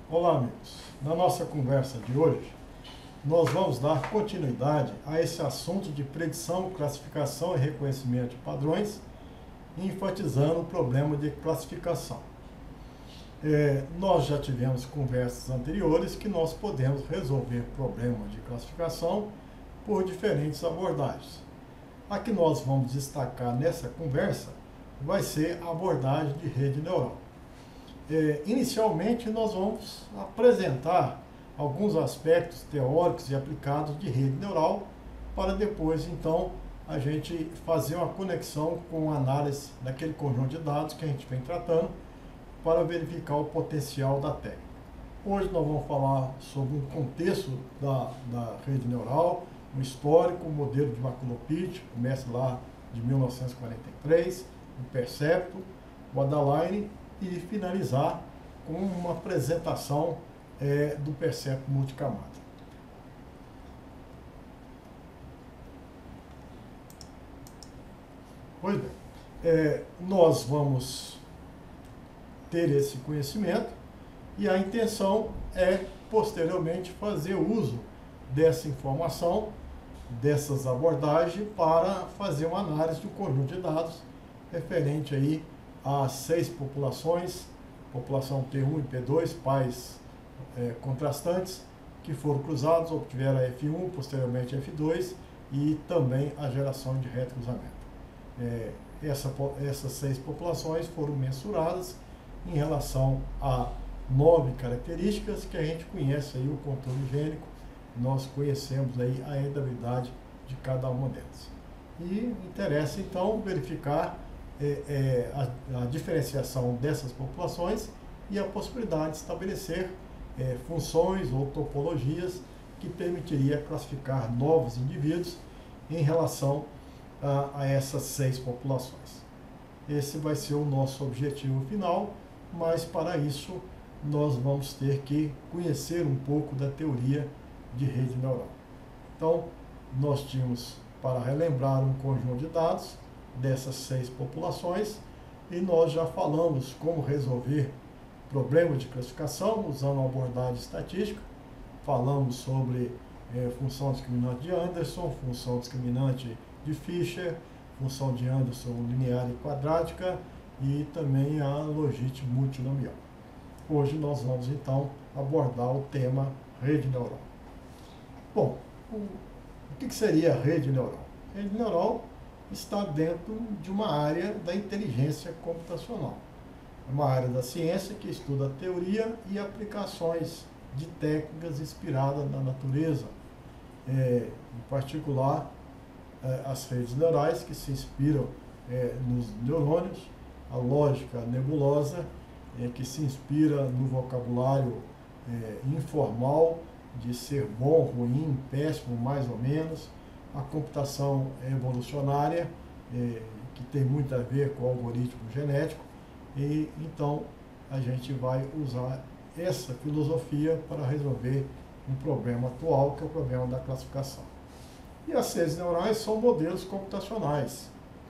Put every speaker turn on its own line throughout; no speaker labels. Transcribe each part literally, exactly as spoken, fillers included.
Olá, amigos. Na nossa conversa de hoje, nós vamos dar continuidade a esse assunto de predição, classificação e reconhecimento de padrões, enfatizando o problema de classificação. É, nós já tivemos conversas anteriores que nós podemos resolver problemas de classificação por diferentes abordagens. A que nós vamos destacar nessa conversa vai ser a abordagem de rede neural. É, inicialmente, nós vamos apresentar alguns aspectos teóricos e aplicados de rede neural, para depois, então, a gente fazer uma conexão com a análise daquele conjunto de dados que a gente vem tratando, para verificar o potencial da técnica. Hoje nós vamos falar sobre um contexto da, da rede neural, um histórico, o modelo de McLaughlin, começa lá de mil novecentos e quarenta e três, o Percepto, o Adaline, e finalizar com uma apresentação é, do Percepto multicamada. Pois bem, é, nós vamos ter esse conhecimento e a intenção é, posteriormente, fazer uso dessa informação, dessas abordagens, para fazer uma análise do conjunto de dados referente aí a seis populações, população P um e P dois, pais é, contrastantes, que foram cruzados, obtiveram a F um, posteriormente a F dois, e também a geração de retrocruzamento. É, essa, essas seis populações foram mensuradas em relação a nove características que a gente conhece aí o controle gênico, nós conhecemos aí a heredabilidade de cada uma delas. E interessa então verificar é, é, a, a diferenciação dessas populações e a possibilidade de estabelecer é, funções ou topologias que permitiria classificar novos indivíduos em relação a, a essas seis populações. Esse vai ser o nosso objetivo final, mas para isso nós vamos ter que conhecer um pouco da teoria de rede neural. Então, nós tínhamos, para relembrar, um conjunto de dados dessas seis populações, e nós já falamos como resolver problemas de classificação usando uma abordagem estatística. Falamos sobre é, função discriminante de Anderson, função discriminante de Fisher, função de Anderson linear e quadrática, e também a logística multinomial. Hoje nós vamos então abordar o tema rede neural. Bom, o que seria rede neural? Rede neural está dentro de uma área da inteligência computacional. É uma área da ciência que estuda a teoria e aplicações de técnicas inspiradas na natureza, é, em particular é, as redes neurais, que se inspiram é, nos neurônios, a lógica nebulosa, é, que se inspira no vocabulário é, informal de ser bom, ruim, péssimo, mais ou menos, a computação evolucionária, é, que tem muito a ver com o algoritmo genético, e então a gente vai usar essa filosofia para resolver um problema atual, que é o problema da classificação. E as redes neurais são modelos computacionais,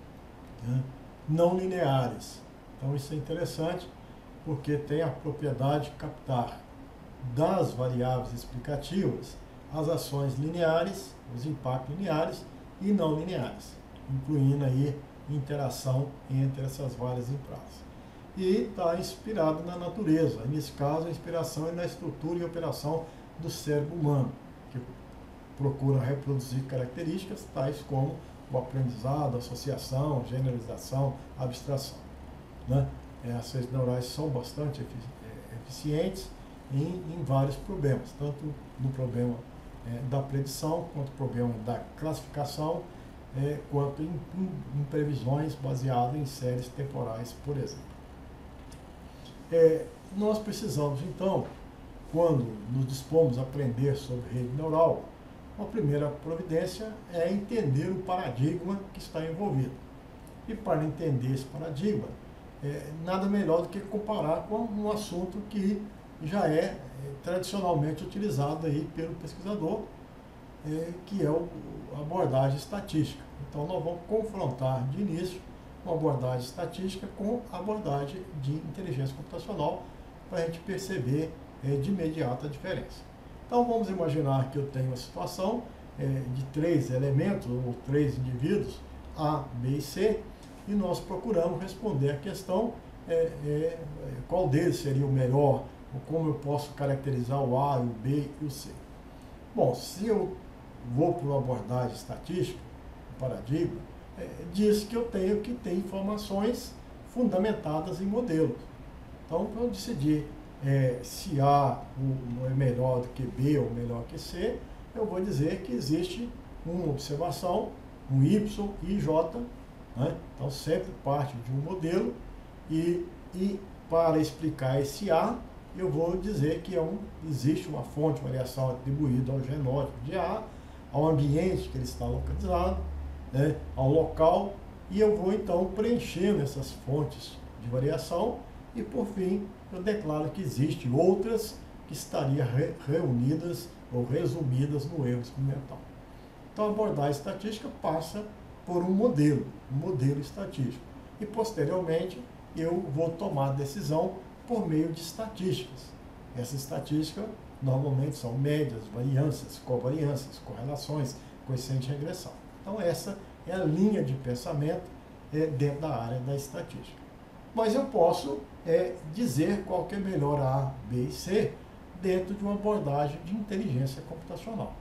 né, não lineares. Então isso é interessante, porque tem a propriedade de captar das variáveis explicativas as ações lineares, os impactos lineares e não lineares, incluindo aí interação entre essas várias entradas. E está inspirado na natureza. Nesse caso, a inspiração é na estrutura e operação do cérebro humano, que procura reproduzir características tais como o aprendizado, associação, generalização, abstração, né? As redes neurais são bastante eficientes em, em vários problemas, tanto no problema é, da predição, quanto no problema da classificação, é, quanto em, em, em previsões baseadas em séries temporais, por exemplo. É, nós precisamos, então, quando nos dispomos a aprender sobre rede neural, a primeira providência é entender o paradigma que está envolvido. E para entender esse paradigma, é, nada melhor do que comparar com um assunto que já é, é tradicionalmente utilizado aí pelo pesquisador, é, que é o, a abordagem estatística. Então nós vamos confrontar de início uma abordagem estatística com a abordagem de inteligência computacional, para a gente perceber é, de imediata diferença. Então vamos imaginar que eu tenho uma situação é, de três elementos, ou três indivíduos, A, B e C, e nós procuramos responder a questão é, é, qual deles seria o melhor, ou como eu posso caracterizar o A, o B e o C. Bom, se eu vou para uma abordagem estatística, um paradigma, é, diz que eu tenho que ter informações fundamentadas em modelos. Então, para eu decidir é, se A é melhor do que B ou melhor que C, eu vou dizer que existe uma observação, um Y e J, né? Então sempre parte de um modelo, e, e para explicar esse A, eu vou dizer que é um, existe uma fonte de variação atribuída ao genótipo de A, ao ambiente que ele está localizado, né, ao local, e eu vou então preenchendo essas fontes de variação, e por fim eu declaro que existem outras que estariam re, reunidas ou resumidas no erro experimental. Então a abordagem estatística passa por um modelo, um modelo estatístico, e posteriormente eu vou tomar decisão por meio de estatísticas. Essa estatística normalmente são médias, variâncias, covariâncias, correlações, coeficiente de regressão. Então essa é a linha de pensamento é, dentro da área da estatística. Mas eu posso é, dizer qual que é melhor A, B e C dentro de uma abordagem de inteligência computacional.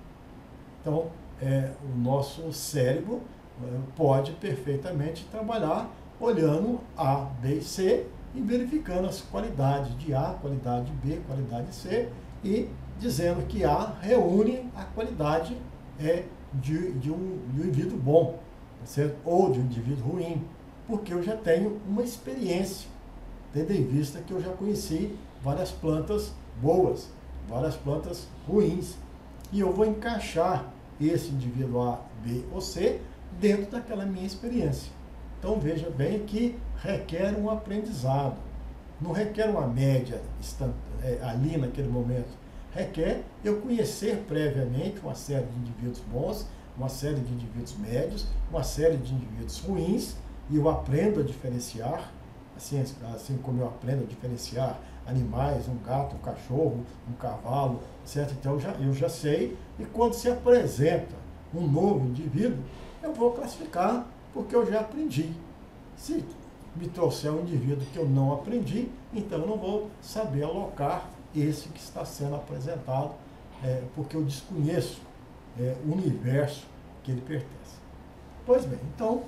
Então, é, o nosso cérebro é, pode perfeitamente trabalhar olhando A, B e C e verificando as qualidades de A, qualidade de B, qualidade de C, e dizendo que A reúne a qualidade é, de, de, um, de um indivíduo bom, certo? Ou de um indivíduo ruim, porque eu já tenho uma experiência, tendo em vista que eu já conheci várias plantas boas, várias plantas ruins, e eu vou encaixar esse indivíduo A, B ou C dentro daquela minha experiência. Então veja bem que requer um aprendizado, não requer uma média é, ali naquele momento, requer eu conhecer previamente uma série de indivíduos bons, uma série de indivíduos médios, uma série de indivíduos ruins, e eu aprendo a diferenciar, assim, assim como eu aprendo a diferenciar animais, um gato, um cachorro, um cavalo, certo? Então eu já, eu já sei, e quando se apresenta um novo indivíduo, eu vou classificar porque eu já aprendi. Se me trouxer um indivíduo que eu não aprendi, então eu não vou saber alocar esse que está sendo apresentado, é, porque eu desconheço é, o universo que ele pertence. Pois bem, então,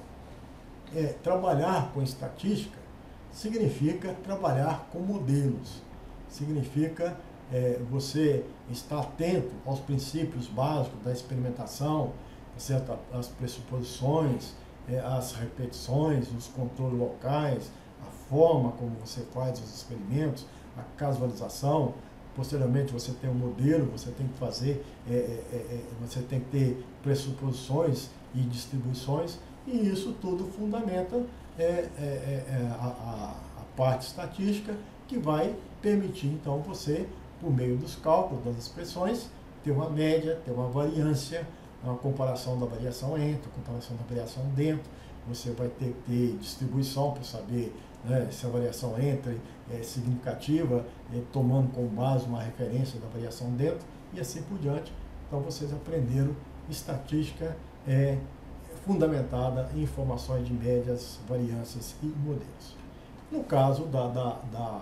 é, trabalhar com estatística significa trabalhar com modelos, significa é, você estar atento aos princípios básicos da experimentação, certo? As pressuposições, é, as repetições, os controles locais, a forma como você faz os experimentos, a casualização. Posteriormente você tem um modelo, você tem que fazer, é, é, é, você tem que ter pressuposições e distribuições, e isso tudo fundamenta é, é, é, a, a, a parte estatística, que vai permitir então você, por meio dos cálculos das expressões, ter uma média, ter uma variância, uma comparação da variação entre, comparação da variação dentro. Você vai ter que ter distribuição para saber, né, se a variação entre é significativa, é, tomando como base uma referência da variação dentro, e assim por diante. Então vocês aprenderam estatística é, fundamentada em informações de médias, variâncias e modelos. No caso da, da, da,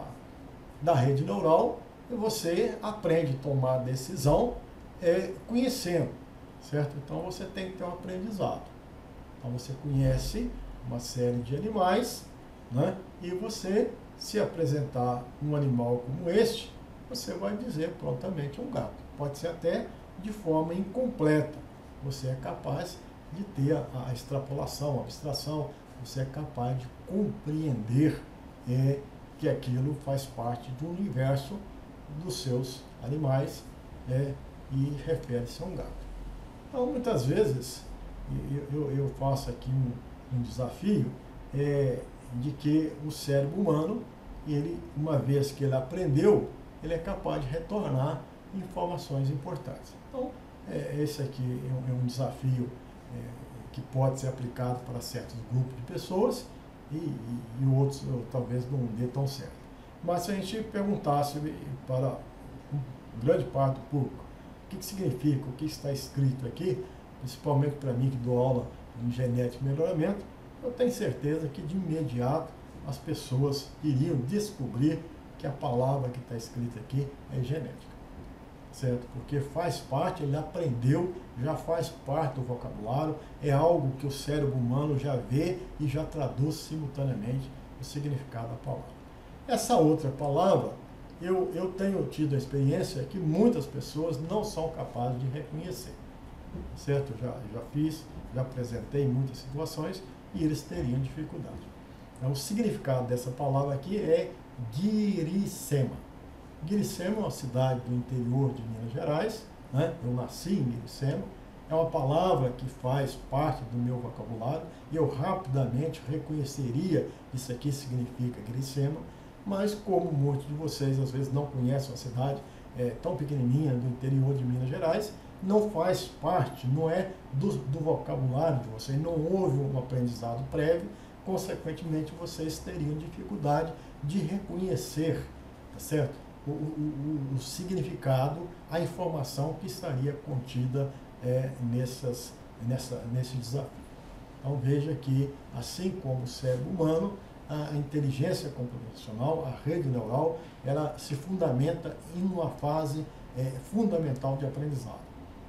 da rede neural, você aprende a tomar decisão é, conhecendo, certo? Então você tem que ter um aprendizado. Então você conhece uma série de animais, né? E você, se apresentar um animal como este, você vai dizer prontamente um gato. Pode ser até de forma incompleta. Você é capaz de ter a, a extrapolação, a abstração, você é capaz de compreender é, que aquilo faz parte do universo dos seus animais é, e refere-se a um gato. Então, muitas vezes, eu, eu faço aqui um, um desafio é, de que o cérebro humano, ele, uma vez que ele aprendeu, ele é capaz de retornar informações importantes. Então, é, esse aqui é um, é um desafio é, que pode ser aplicado para certos grupos de pessoas e, e, e outros eu, talvez não dê tão certo. Mas se a gente perguntasse para grande parte do público o que, que significa, o que está escrito aqui, principalmente para mim que dou aula em genética e melhoramento, eu tenho certeza que de imediato as pessoas iriam descobrir que a palavra que está escrita aqui é genética, certo? Porque faz parte, ele aprendeu, já faz parte do vocabulário, é algo que o cérebro humano já vê e já traduz simultaneamente o significado da palavra. Essa outra palavra, eu, eu tenho tido a experiência que muitas pessoas não são capazes de reconhecer, certo? Já, já fiz, já apresentei em muitas situações e eles teriam dificuldade. Então, o significado dessa palavra aqui é Guiricema. Guiricema é uma cidade do interior de Minas Gerais, né? Eu nasci em Guiricema, é uma palavra que faz parte do meu vocabulário e eu rapidamente reconheceria isso aqui significa Guiricema, mas como muitos de vocês às vezes não conhecem a cidade é, tão pequenininha do interior de Minas Gerais, não faz parte, não é do, do vocabulário de vocês, não houve um aprendizado prévio, consequentemente vocês teriam dificuldade de reconhecer, tá certo? O, o, o, o significado, a informação que estaria contida é, nessas, nessa, nesse desafio. Então veja que, assim como o cérebro humano, a inteligência computacional, a rede neural, ela se fundamenta em uma fase é, fundamental de aprendizado,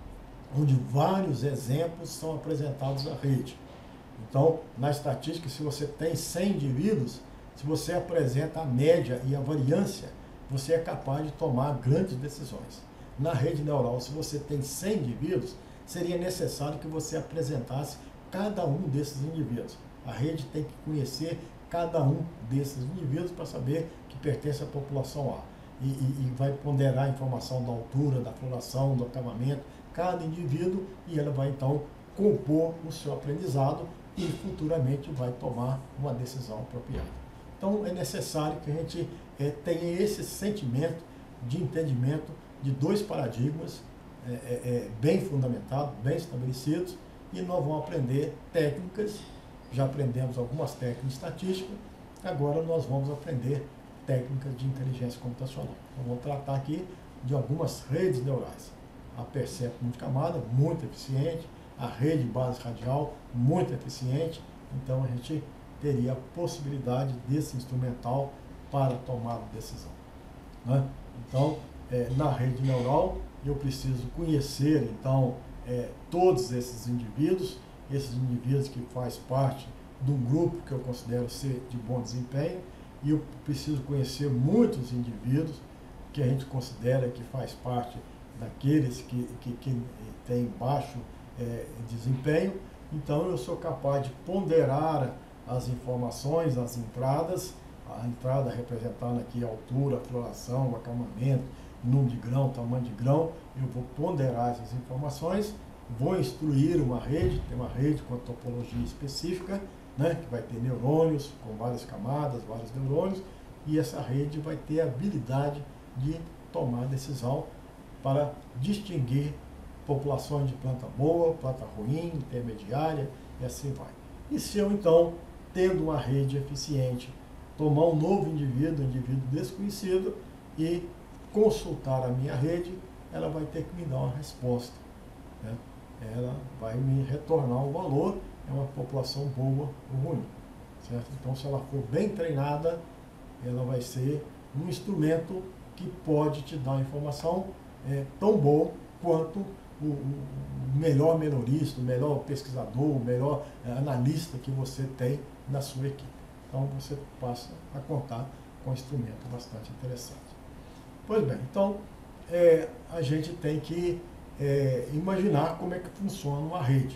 onde vários exemplos são apresentados à rede. Então, na estatística, se você tem cem indivíduos, se você apresenta a média e a variância, você é capaz de tomar grandes decisões. Na rede neural, se você tem cem indivíduos, seria necessário que você apresentasse cada um desses indivíduos. A rede tem que conhecer cada um desses indivíduos para saber que pertence à população A. E, e, e vai ponderar a informação da altura, da floração, do acabamento, cada indivíduo, e ela vai então compor o seu aprendizado e futuramente vai tomar uma decisão apropriada. Então é necessário que a gente é, tenha esse sentimento de entendimento de dois paradigmas é, é, bem fundamentados, bem estabelecidos, e nós vamos aprender técnicas. Já aprendemos algumas técnicas estatísticas, agora nós vamos aprender técnicas de inteligência computacional. Então, vamos tratar aqui de algumas redes neurais. A Percept multicamada, muito eficiente, a rede base radial, muito eficiente, então a gente teria a possibilidade desse instrumental para tomar decisão, né? Então, é, na rede neural, eu preciso conhecer, então, é, todos esses indivíduos, esses indivíduos que fazem parte de um grupo que eu considero ser de bom desempenho, e eu preciso conhecer muitos indivíduos que a gente considera que faz parte daqueles que, que, que têm baixo é, desempenho. Então eu sou capaz de ponderar as informações, as entradas, a entrada representando aqui a altura, a floração, o acamamento, número de grão, tamanho de grão, eu vou ponderar essas informações, vou instruir uma rede, tem uma rede com topologia específica, né, que vai ter neurônios com várias camadas, vários neurônios, e essa rede vai ter a habilidade de tomar decisão para distinguir populações de planta boa, planta ruim, intermediária, e assim vai. E se eu, então, tendo uma rede eficiente, tomar um novo indivíduo, um indivíduo desconhecido, e consultar a minha rede, ela vai ter que me dar uma resposta, né? Ela vai me retornar um valor, é uma população boa ou ruim, certo? Então, se ela for bem treinada, ela vai ser um instrumento que pode te dar uma informação é, tão boa quanto o, o melhor melhorista, o melhor pesquisador, o melhor é, analista que você tem na sua equipe. Então, você passa a contar com um instrumento bastante interessante. Pois bem, então, é, a gente tem que é, imaginar como é que funciona uma rede,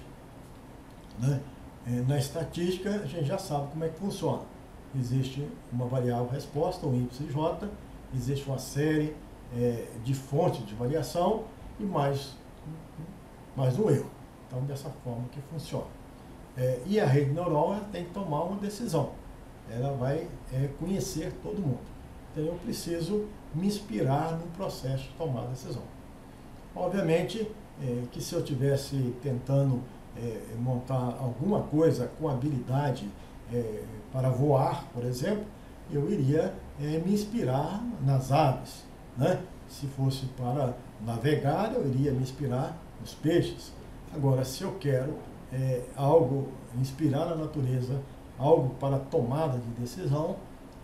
né? É, na estatística, a gente já sabe como é que funciona. Existe uma variável resposta, o Y J, existe uma série é, de fontes de variação e mais, mais um erro. Então, dessa forma que funciona. É, e a rede neural ela tem que tomar uma decisão. Ela vai é, conhecer todo mundo. Então, eu preciso me inspirar no processo de tomar decisão. Obviamente, é, que se eu estivesse tentando é, montar alguma coisa com habilidade é, para voar, por exemplo, eu iria é, me inspirar nas aves, né? Se fosse para navegar, eu iria me inspirar nos peixes. Agora, se eu quero é, algo, inspirar a natureza, algo para tomada de decisão,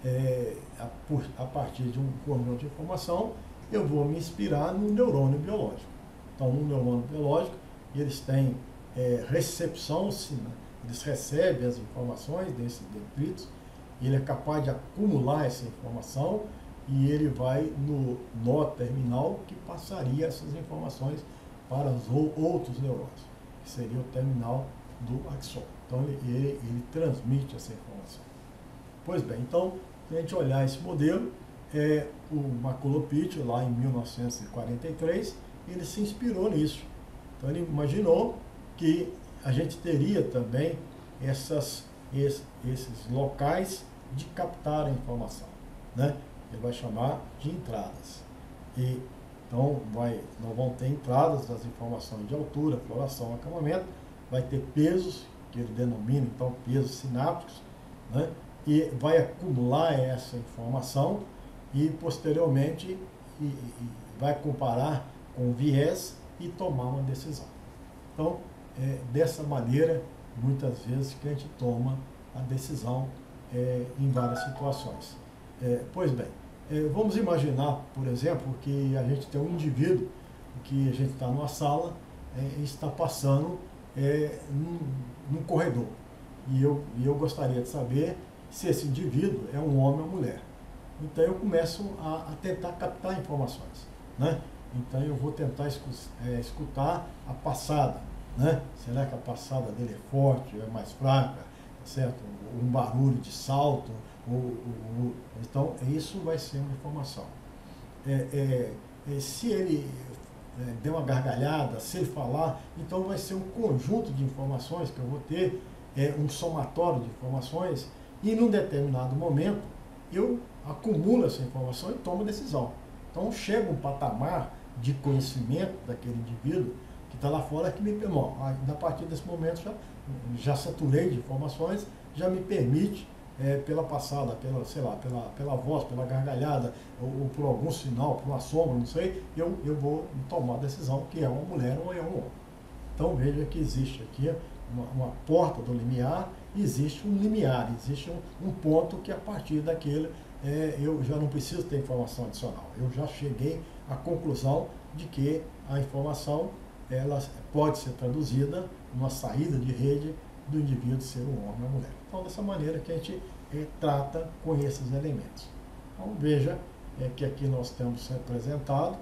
é, a, por, a partir de um conjunto de informação, eu vou me inspirar no neurônio biológico. Então, no neurônio biológico, eles têm é, recepção, eles recebem as informações desses detritos, ele é capaz de acumular essa informação e ele vai no nó terminal que passaria essas informações para os outros neurônios, que seria o terminal do axônio. Então, ele, ele, ele transmite essa informação. Pois bem, então, se a gente olhar esse modelo, é, o Maculopídio, lá em mil novecentos e quarenta e três, ele se inspirou nisso. Então, ele imaginou que a gente teria também essas, esses, esses locais de captar a informação, né? Ele vai chamar de entradas. E, então, vai, nós vamos ter entradas das informações de altura, floração, acamamento, vai ter pesos, que ele denomina, então, pesos sinápticos, né? E vai acumular essa informação e, posteriormente, e, e vai comparar com viés e tomar uma decisão. Então, é dessa maneira, muitas vezes, que a gente toma a decisão é, em várias situações. É, pois bem, é, vamos imaginar, por exemplo, que a gente tem um indivíduo que a gente está numa sala é, e está passando é, num, num corredor. E eu, e eu gostaria de saber se esse indivíduo é um homem ou mulher. Então eu começo a, a tentar captar informações, né? Então eu vou tentar é, escutar a passada, né? Será que a passada dele é forte, é mais fraca, certo? Um barulho de salto, ou, ou, ou, então isso vai ser uma informação. É, é, é, se ele é, der uma gargalhada, se ele falar, então vai ser um conjunto de informações que eu vou ter, é, um somatório de informações, e num determinado momento eu acumulo essa informação e tomo decisão. Então chega um patamar de conhecimento daquele indivíduo que está lá fora que me permite, a partir desse momento já, já saturei de informações, já me permite, é, pela passada, pela, sei lá, pela, pela voz, pela gargalhada, ou, ou por algum sinal, por uma sombra, não sei, eu, eu vou tomar a decisão que é uma mulher ou é um homem. Então veja que existe aqui uma, uma porta do limiar, existe um limiar, existe um, um ponto que a partir daquele é, eu já não preciso ter informação adicional. Eu já cheguei à conclusão de que a informação ela pode ser traduzida numa saída de rede do indivíduo ser um homem ou uma mulher. Então, dessa maneira que a gente é, trata com esses elementos. Então, veja é, que aqui nós temos representado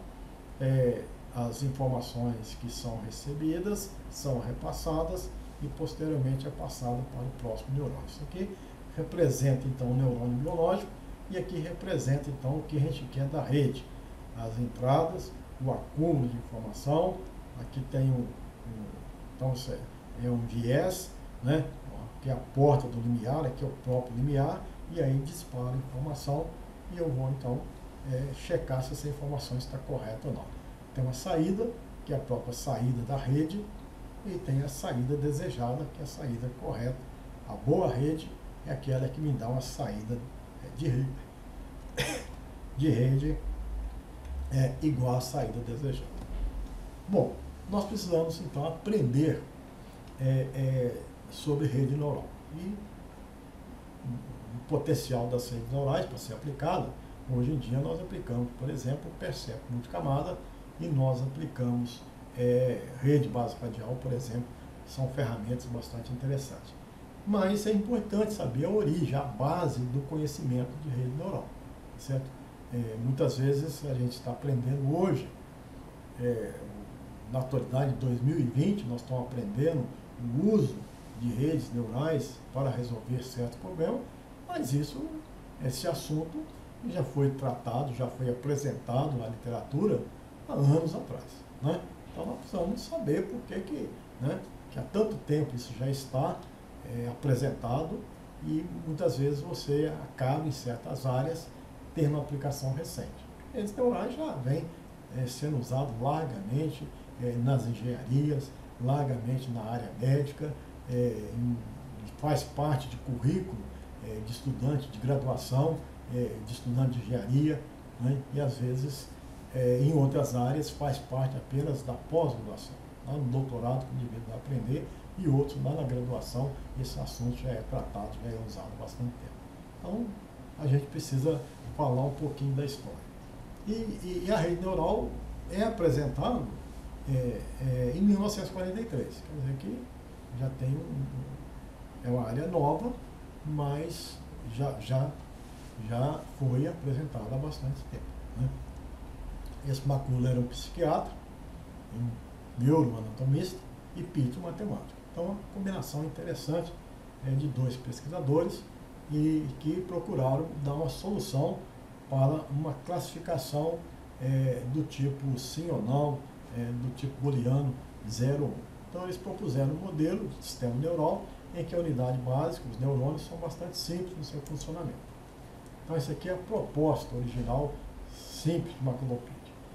é, as informações que são recebidas, são repassadas e posteriormente é passada para o próximo neurônio. Isso aqui representa, então, o neurônio biológico e aqui representa, então, o que a gente quer da rede. As entradas, o acúmulo de informação, aqui tem um, um então, é um viés, né, que é a porta do limiar, aqui é o próprio limiar, e aí dispara a informação e eu vou, então, é, checar se essa informação está correta ou não. Tem uma saída, que é a própria saída da rede, e tem a saída desejada, que é a saída correta. A boa rede é aquela que me dá uma saída de rede, de rede é igual à saída desejada. Bom, nós precisamos então aprender é, é, sobre rede neural. E o potencial das redes neurais para ser aplicado, hoje em dia nós aplicamos, por exemplo, o Percep multicamada e nós aplicamos é, rede básica radial, por exemplo, são ferramentas bastante interessantes. Mas é importante saber a origem, a base do conhecimento de rede neural, certo? É, muitas vezes a gente está aprendendo hoje, é, na atualidade de dois mil e vinte, nós estamos aprendendo o uso de redes neurais para resolver certo problema, mas isso, esse assunto já foi tratado, já foi apresentado na literatura há anos atrás, né? Então nós precisamos saber por que, que, né, que há tanto tempo isso já está é, apresentado e muitas vezes você acaba em certas áreas tendo uma aplicação recente. Redes neurais já vem é, sendo usado largamente é, nas engenharias, largamente na área médica, é, em, faz parte de currículo é, de estudante de graduação é, de estudante de engenharia, né? E às vezes é, em outras áreas faz parte apenas da pós-graduação. Lá no doutorado que o indivíduo vai aprender, e outros lá na graduação, esse assunto já é tratado, já é usado há bastante tempo. Então, a gente precisa falar um pouquinho da história. E, e, e a rede neural é apresentada é, é, em mil novecentos e quarenta e três, quer dizer que já tem um, é uma área nova, mas já, já, já foi apresentada há bastante tempo, né? Esse McCullough era um psiquiatra, um neuroanatomista e Pitt, um matemático. Então, uma combinação interessante é, de dois pesquisadores e que procuraram dar uma solução para uma classificação é, do tipo sim ou não, é, do tipo booleano zero ou um. Então, eles propuseram um modelo de sistema neural em que a unidade básica, os neurônios, são bastante simples no seu funcionamento. Então, essa aqui é a proposta original simples do McCullough-Pitt.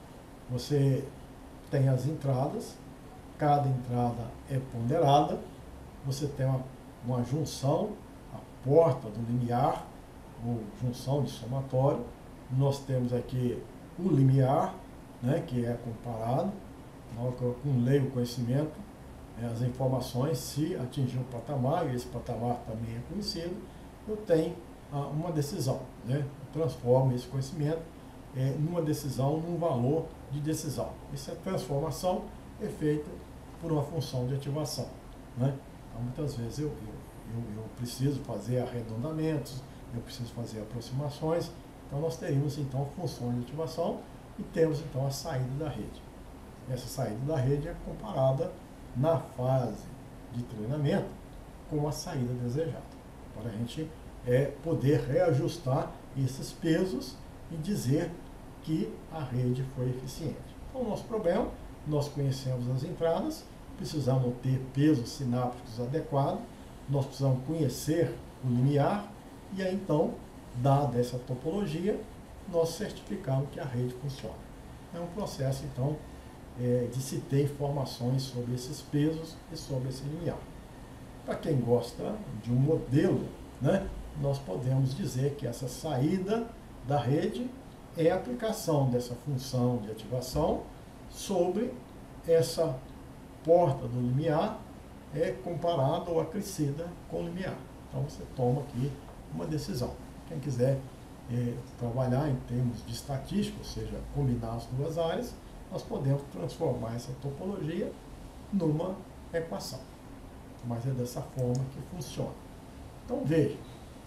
Você tem as entradas, cada entrada é ponderada, você tem uma, uma junção, a porta do limiar, ou junção de somatório. Nós temos aqui o limiar, né, que é comparado, na hora que eu leio o conhecimento, é, as informações, se atingir um patamar, e esse patamar também é conhecido, eu tenho ah, uma decisão, né? Eu transformo esse conhecimento é, numa decisão, num valor de decisão. Essa transformação é feita por uma função de ativação, né? Então, muitas vezes eu, eu, eu, eu preciso fazer arredondamentos, eu preciso fazer aproximações, então nós teríamos então funções de ativação e temos então a saída da rede. Essa saída da rede é comparada na fase de treinamento com a saída desejada, para a gente é, poder reajustar esses pesos e dizer que a rede foi eficiente. Então, o nosso problema, nós conhecemos as entradas, precisamos ter pesos sinápticos adequados, nós precisamos conhecer o limiar, e aí então, dada essa topologia, nós certificamos que a rede funciona. É um processo, então, é, de se ter informações sobre esses pesos e sobre esse limiar. Para quem gosta de um modelo, né, nós podemos dizer que essa saída da rede é a aplicação dessa função de ativação sobre essa porta do limiar, é comparada ou acrescida com o limiar. Então você toma aqui uma decisão. Quem quiser é, trabalhar em termos de estatística, ou seja, combinar as duas áreas, nós podemos transformar essa topologia numa equação. Mas é dessa forma que funciona. Então veja,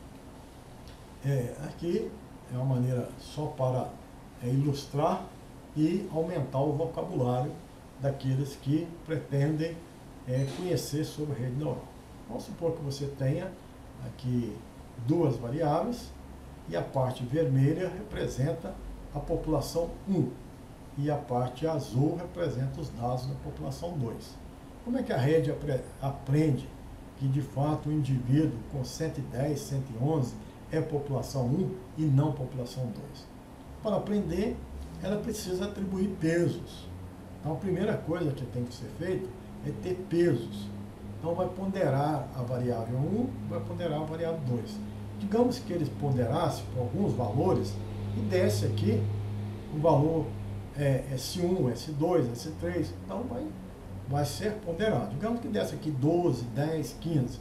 é, aqui é uma maneira só para é, ilustrar e aumentar o vocabulário daqueles que pretendem é, conhecer sobre rede neural. Vamos supor que você tenha aqui duas variáveis e a parte vermelha representa a população um e a parte azul representa os dados da população dois. Como é que a rede aprende que de fato o indivíduo com cento e dez, cento e onze é população um e não população dois? Para aprender, ela precisa atribuir pesos. Então a primeira coisa que tem que ser feita é ter pesos. Então vai ponderar a variável um, vai ponderar a variável dois. Digamos que eles ponderassem por alguns valores e desse aqui um valor é, S um, S dois, S três, então vai, vai ser ponderado. Digamos que desse aqui doze, dez, quinze.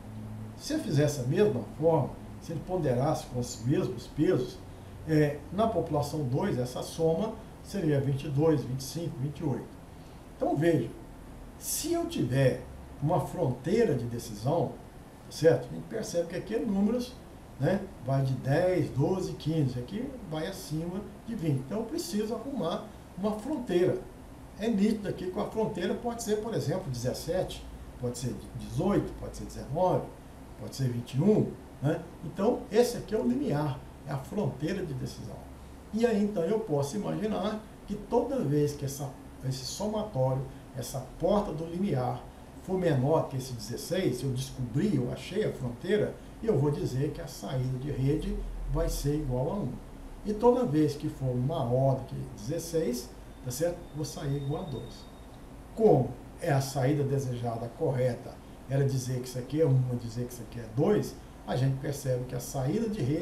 Se ele fizesse a mesma forma, se ele ponderasse com os mesmos pesos, é, na população dois, essa soma seria vinte e dois, vinte e cinco, vinte e oito. Então veja, se eu tiver uma fronteira de decisão, certo? A gente percebe que aqui é números, né? Vai de dez, doze, quinze, aqui vai acima de vinte. Então eu preciso arrumar uma fronteira. É nítido aqui que a fronteira pode ser, por exemplo, dezessete, pode ser dezoito, pode ser dezenove, pode ser vinte e um, né? Então esse aqui é o limiar, é a fronteira de decisão. E aí então eu posso imaginar que toda vez que essa, esse somatório, essa porta do limiar for menor que esse dezesseis, se eu descobri, eu achei a fronteira, eu vou dizer que a saída de rede vai ser igual a um. E toda vez que for maior do que dezesseis, tá certo? Vou sair igual a dois. Como é a saída desejada correta, era dizer que isso aqui é um, dizer que isso aqui é dois, a gente percebe que a saída de rede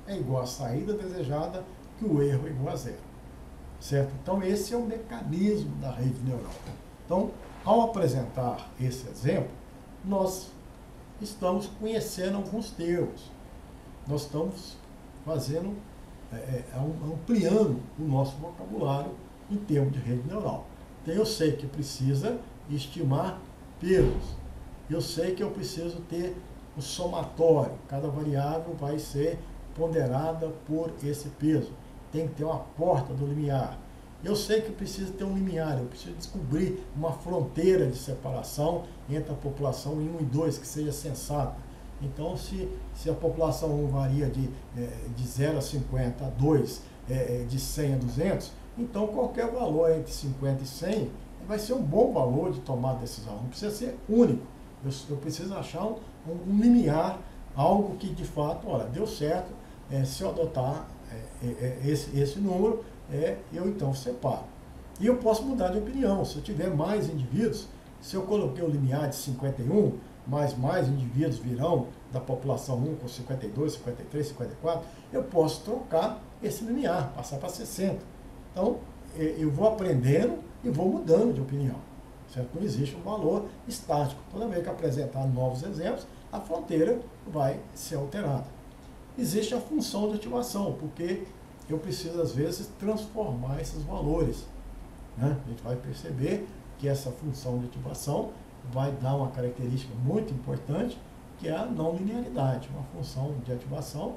é igual à saída desejada, que o erro é igual a zero. Certo? Então, esse é o mecanismo da rede neural. Então, ao apresentar esse exemplo, nós estamos conhecendo alguns termos. Nós estamos fazendo, é, ampliando o nosso vocabulário em termos de rede neural. Então, eu sei que precisa estimar pesos. Eu sei que eu preciso ter o somatório. Cada variável vai ser ponderada por esse peso. Tem que ter uma porta do limiar. Eu sei que precisa ter um limiar, eu preciso descobrir uma fronteira de separação entre a população em um e dois, que seja sensata. Então, se, se a população um varia de, de zero a cinquenta, a dois, é, de cem a duzentos, então qualquer valor entre cinquenta e cem vai ser um bom valor de tomar decisão. Não precisa ser único. Eu, eu preciso achar um, um limiar, algo que de fato, olha, deu certo, é, se eu adotar é, é, esse, esse número, é, eu então separo. E eu posso mudar de opinião. Se eu tiver mais indivíduos, se eu coloquei o limiar de cinquenta e um, mas mais indivíduos virão da população um com cinquenta e dois, cinquenta e três, cinquenta e quatro, eu posso trocar esse limiar, passar para sessenta. Então, eu vou aprendendo e vou mudando de opinião. Certo? Não existe um valor estático. Toda vez que apresentar novos exemplos, a fronteira vai ser alterada. Existe a função de ativação, porque eu preciso, às vezes, transformar esses valores. Né? A gente vai perceber que essa função de ativação vai dar uma característica muito importante, que é a não linearidade. Uma função de ativação,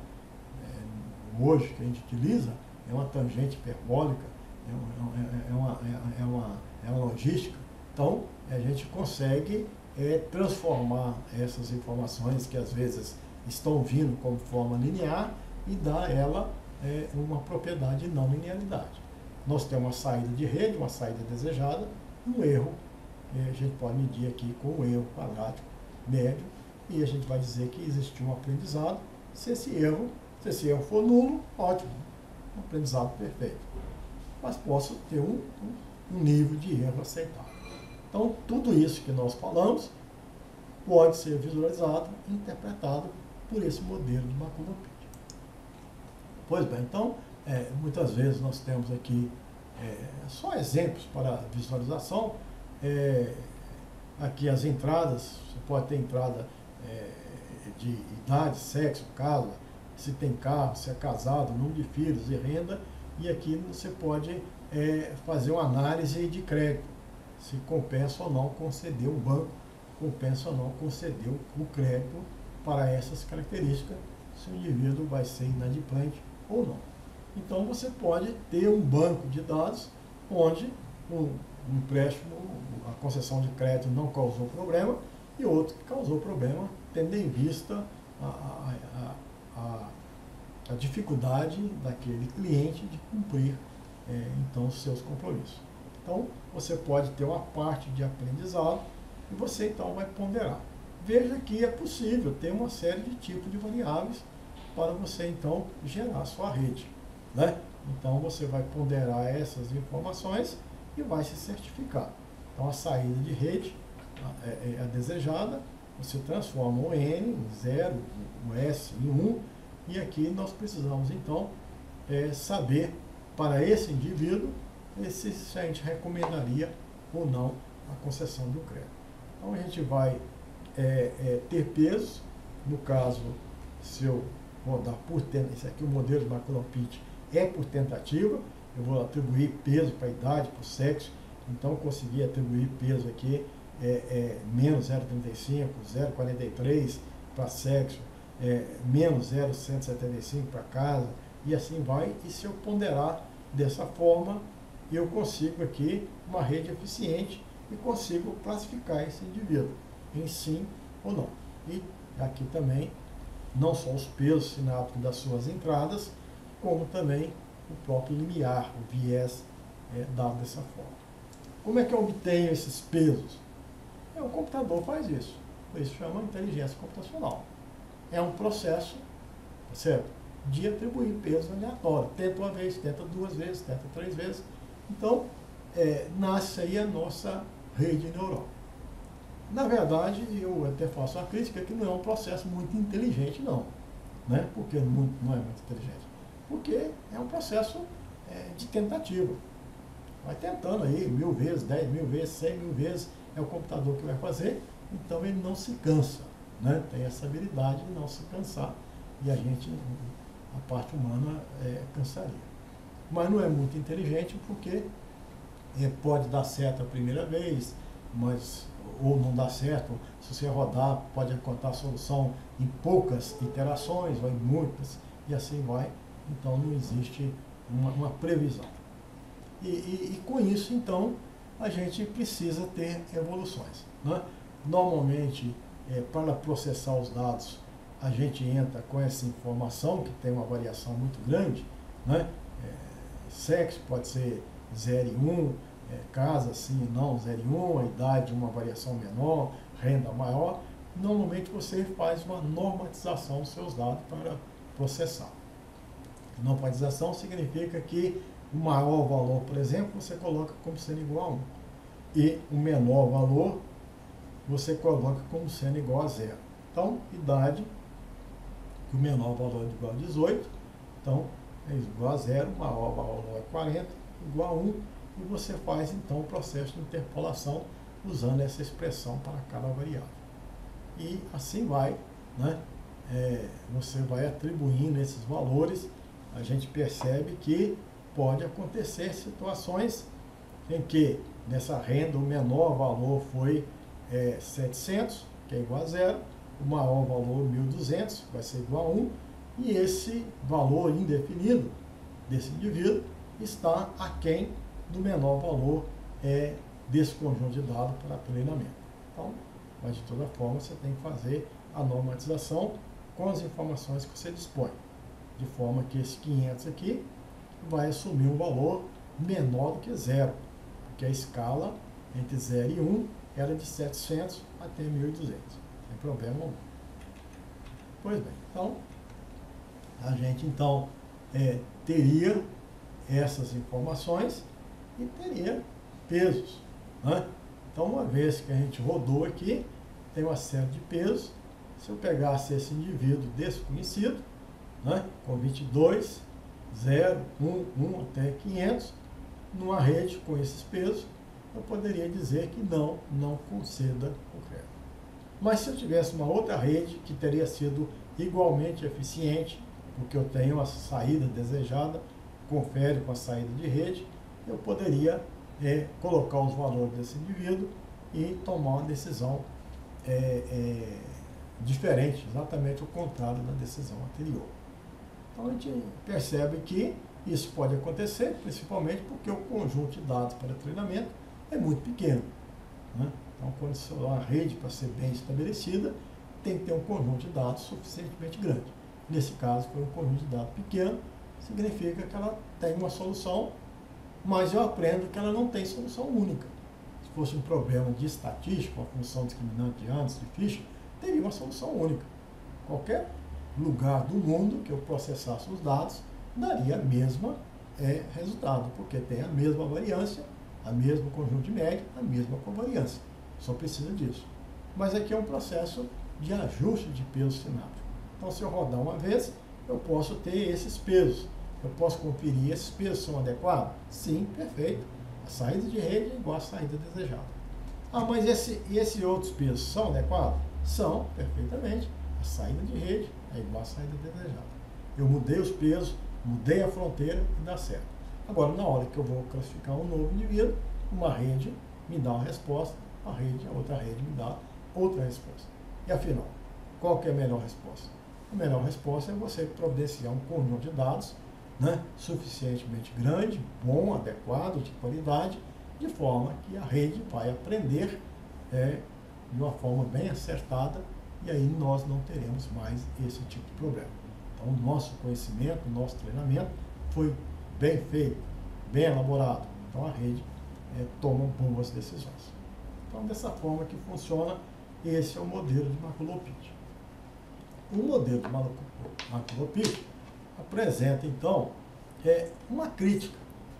é, hoje, que a gente utiliza, é uma tangente hiperbólica, é, é, é, uma, é, é, uma, é uma logística. Então, a gente consegue é, transformar essas informações que, às vezes, estão vindo como forma linear e dar a ela é, uma propriedade de não linearidade. Nós temos uma saída de rede, uma saída desejada, um erro, a gente pode medir aqui com o erro quadrático médio, e a gente vai dizer que existiu um aprendizado. Se esse erro, se esse erro for nulo, ótimo, um aprendizado perfeito. Mas posso ter um, um, um nível de erro aceitável. Então, tudo isso que nós falamos pode ser visualizado e interpretado por esse modelo de Markov-Peltier. Pois bem, então, é, muitas vezes nós temos aqui é, só exemplos para visualização. É, aqui as entradas, você pode ter entrada é, de idade, sexo, casa, se tem carro, se é casado, número de filhos e renda, e aqui você pode é, fazer uma análise de crédito, se compensa ou não conceder o banco, compensa ou não conceder o crédito para essas características, se o indivíduo vai ser inadimplente ou não. Então você pode ter um banco de dados onde um um empréstimo, a concessão de crédito não causou problema, e outro que causou problema, tendo em vista a, a, a, a dificuldade daquele cliente de cumprir é, então os seus compromissos. Então, você pode ter uma parte de aprendizado e você então vai ponderar. Veja que é possível ter uma série de tipos de variáveis para você então gerar a sua rede. Né? Então, você vai ponderar essas informações e vai se certificar. Então, a saída de rede é, é a desejada, você transforma o N em zero, o S em um, e aqui nós precisamos, então, é, saber para esse indivíduo se, se a gente recomendaria ou não a concessão do crédito. Então, a gente vai é, é, ter pesos, no caso, se eu rodar por tentativa, esse aqui o modelo de Markov-Peltier é por tentativa, eu vou atribuir peso para a idade, para o sexo, então consegui atribuir peso aqui é, é, menos zero vírgula trinta e cinco, zero vírgula quarenta e três para sexo, é, menos zero vírgula cento e setenta e cinco para casa, e assim vai. E se eu ponderar dessa forma, eu consigo aqui uma rede eficiente e consigo classificar esse indivíduo em sim ou não. E aqui também, não só os pesos sinápticos das suas entradas, como também o próprio limiar, o viés é, dado dessa forma. Como é que eu obtenho esses pesos? É, o computador faz isso. Isso chama inteligência computacional. É um processo, certo, de atribuir peso aleatório. Tenta uma vez, tenta duas vezes, tenta três vezes. Então, é, nasce aí a nossa rede neural. Na verdade, eu até faço a crítica que não é um processo muito inteligente, não. Né? Por que muito, não é muito inteligente? Porque é um processo é, de tentativa. Vai tentando aí mil vezes, dez mil vezes, cem mil vezes, é o computador que vai fazer, então ele não se cansa, né? Tem essa habilidade de não se cansar, e a gente, a parte humana, é, cansaria. Mas não é muito inteligente porque é, pode dar certo a primeira vez, mas ou não dá certo, se você rodar, pode encontrar a solução em poucas iterações ou em muitas, e assim vai. Então não existe uma, uma previsão. E, e, e com isso, então, a gente precisa ter evoluções. Né? Normalmente, é, para processar os dados, a gente entra com essa informação, que tem uma variação muito grande, né? É, sexo pode ser zero e um, é, casa sim e não, zero e um, a idade uma variação menor, renda maior. Normalmente você faz uma normatização dos seus dados para processar. Normatização significa que o maior valor, por exemplo, você coloca como sendo igual a um. E o menor valor, você coloca como sendo igual a zero. Então, idade, o menor valor é igual a dezoito, então é igual a zero, o maior valor é quarenta, igual a um, e você faz então o processo de interpolação usando essa expressão para cada variável. E assim vai, né? É, você vai atribuindo esses valores, a gente percebe que pode acontecer situações em que nessa renda o menor valor foi é, setecentos, que é igual a zero, o maior valor mil e duzentos, vai ser igual a um, e esse valor indefinido desse indivíduo está aquém do menor valor é, desse conjunto de dados para treinamento. Então, mas de toda forma você tem que fazer a normatização com as informações que você dispõe, de forma que esse quinhentos aqui vai assumir um valor menor do que zero, porque a escala entre zero e um era de setecentos até mil e duzentos, sem problema algum. Pois bem, então, a gente então é, teria essas informações e teria pesos, né? Então, uma vez que a gente rodou aqui, tem uma série de pesos. Se eu pegasse esse indivíduo desconhecido, né, com vinte e dois, zero, um, um até quinhentos, numa rede com esses pesos, eu poderia dizer que não, não conceda o crédito. Mas se eu tivesse uma outra rede que teria sido igualmente eficiente, porque eu tenho a saída desejada, confere com a saída de rede, eu poderia é, colocar os valores desse indivíduo e tomar uma decisão é, é, diferente, exatamente o contrário da decisão anterior. Então a gente percebe que isso pode acontecer, principalmente porque o conjunto de dados para treinamento é muito pequeno, né? Então, quando a rede, para ser bem estabelecida, tem que ter um conjunto de dados suficientemente grande. Nesse caso, foi um conjunto de dados pequeno, significa que ela tem uma solução, mas eu aprendo que ela não tem solução única. Se fosse um problema de estatística, uma função discriminante de Anderson, de Fisher, teria uma solução única. Qualquer lugar do mundo que eu processasse os dados, daria a mesma é, resultado, porque tem a mesma variância, a mesmo conjunto de média, a mesma covariância. Só precisa disso. Mas aqui é um processo de ajuste de peso sináptico. Então, se eu rodar uma vez, eu posso ter esses pesos. Eu posso conferir, esses pesos são adequados? Sim, perfeito. A saída de rede é igual à saída desejada. Ah, mas esse, e esses outros pesos são adequados? São, perfeitamente. A saída de rede é igual à saída desejada. Eu mudei os pesos, mudei a fronteira e dá certo. Agora, na hora que eu vou classificar um novo indivíduo, uma rede me dá uma resposta, a rede, a outra rede me dá outra resposta. E afinal, qual que é a melhor resposta? A melhor resposta é você providenciar um conjunto de dados, né, suficientemente grande, bom, adequado, de qualidade, de forma que a rede vai aprender é, de uma forma bem acertada, e aí nós não teremos mais esse tipo de problema. Então, o nosso conhecimento, o nosso treinamento foi bem feito, bem elaborado. Então, a rede é, toma boas decisões. Então, dessa forma que funciona, esse é o modelo de Markup-Pitch. O modelo de Markup-Pitch apresenta, então, é, uma crítica,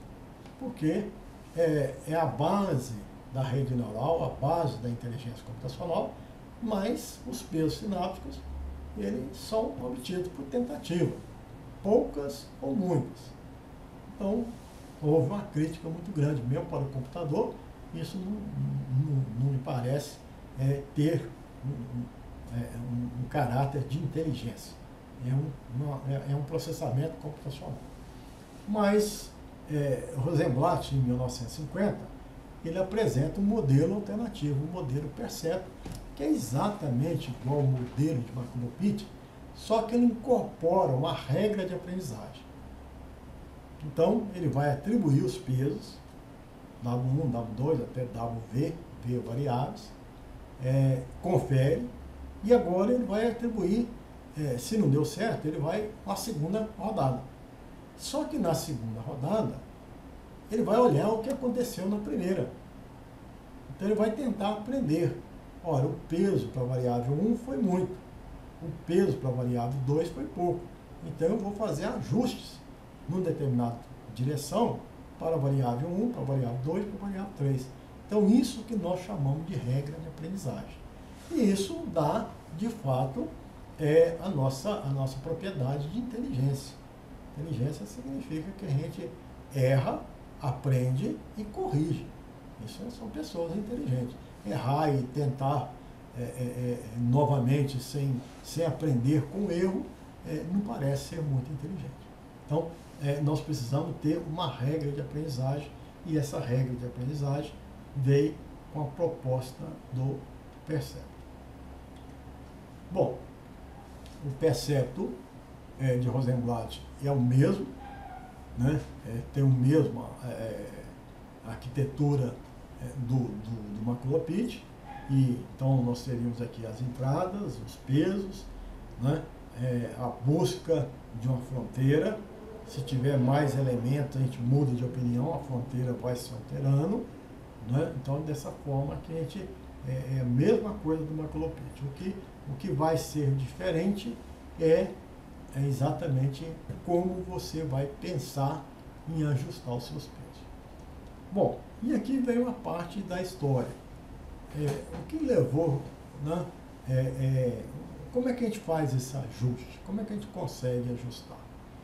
porque é, é a base da rede neural, a base da inteligência computacional, mas os pesos sinápticos, eles são obtidos por tentativa, poucas ou muitas. Então, houve uma crítica muito grande, mesmo para o computador. Isso não, não, não me parece é, ter um, um, é, um, um caráter de inteligência. É um, uma, é, é um processamento computacional. Mas, é, Rosenblatt, em mil novecentos e cinquenta, ele apresenta um modelo alternativo, um modelo Percepto, que é exatamente igual ao modelo de McLaughlin, só que ele incorpora uma regra de aprendizagem. Então, ele vai atribuir os pesos, W um, W dois, até W V, V variáveis, é, confere, e agora ele vai atribuir, é, se não deu certo, ele vai a segunda rodada. Só que na segunda rodada, ele vai olhar o que aconteceu na primeira. Então ele vai tentar aprender. Olha, o peso para a variável um foi muito, o peso para a variável dois foi pouco. Então eu vou fazer ajustes numa determinada direção para a variável um, para a variável dois, para a variável três. Então isso que nós chamamos de regra de aprendizagem. E isso dá, de fato, é, a, nossa, a nossa propriedade de inteligência. Inteligência significa que a gente erra, aprende e corrige. Isso são pessoas inteligentes. Errar e tentar é, é, é, novamente sem, sem aprender com o erro é, não parece ser muito inteligente. Então, é, nós precisamos ter uma regra de aprendizagem, e essa regra de aprendizagem veio com a proposta do Percepto. Bom, o Percepto é, de Rosenblatt é o mesmo, né? É, tem o mesmo é, arquitetura é, do, do, do McLaughlin, e então nós teríamos aqui as entradas, os pesos, né? É, a busca de uma fronteira. Se tiver mais elementos, a gente muda de opinião, a fronteira vai se alterando, né? Então, dessa forma que a gente é, é a mesma coisa do McLaughlin. O que, o que vai ser diferente é, é exatamente como você vai pensar em ajustar os seus pesos. Bom, e aqui vem uma parte da história. É, o que levou, né, é, é, como é que a gente faz esse ajuste? Como é que a gente consegue ajustar?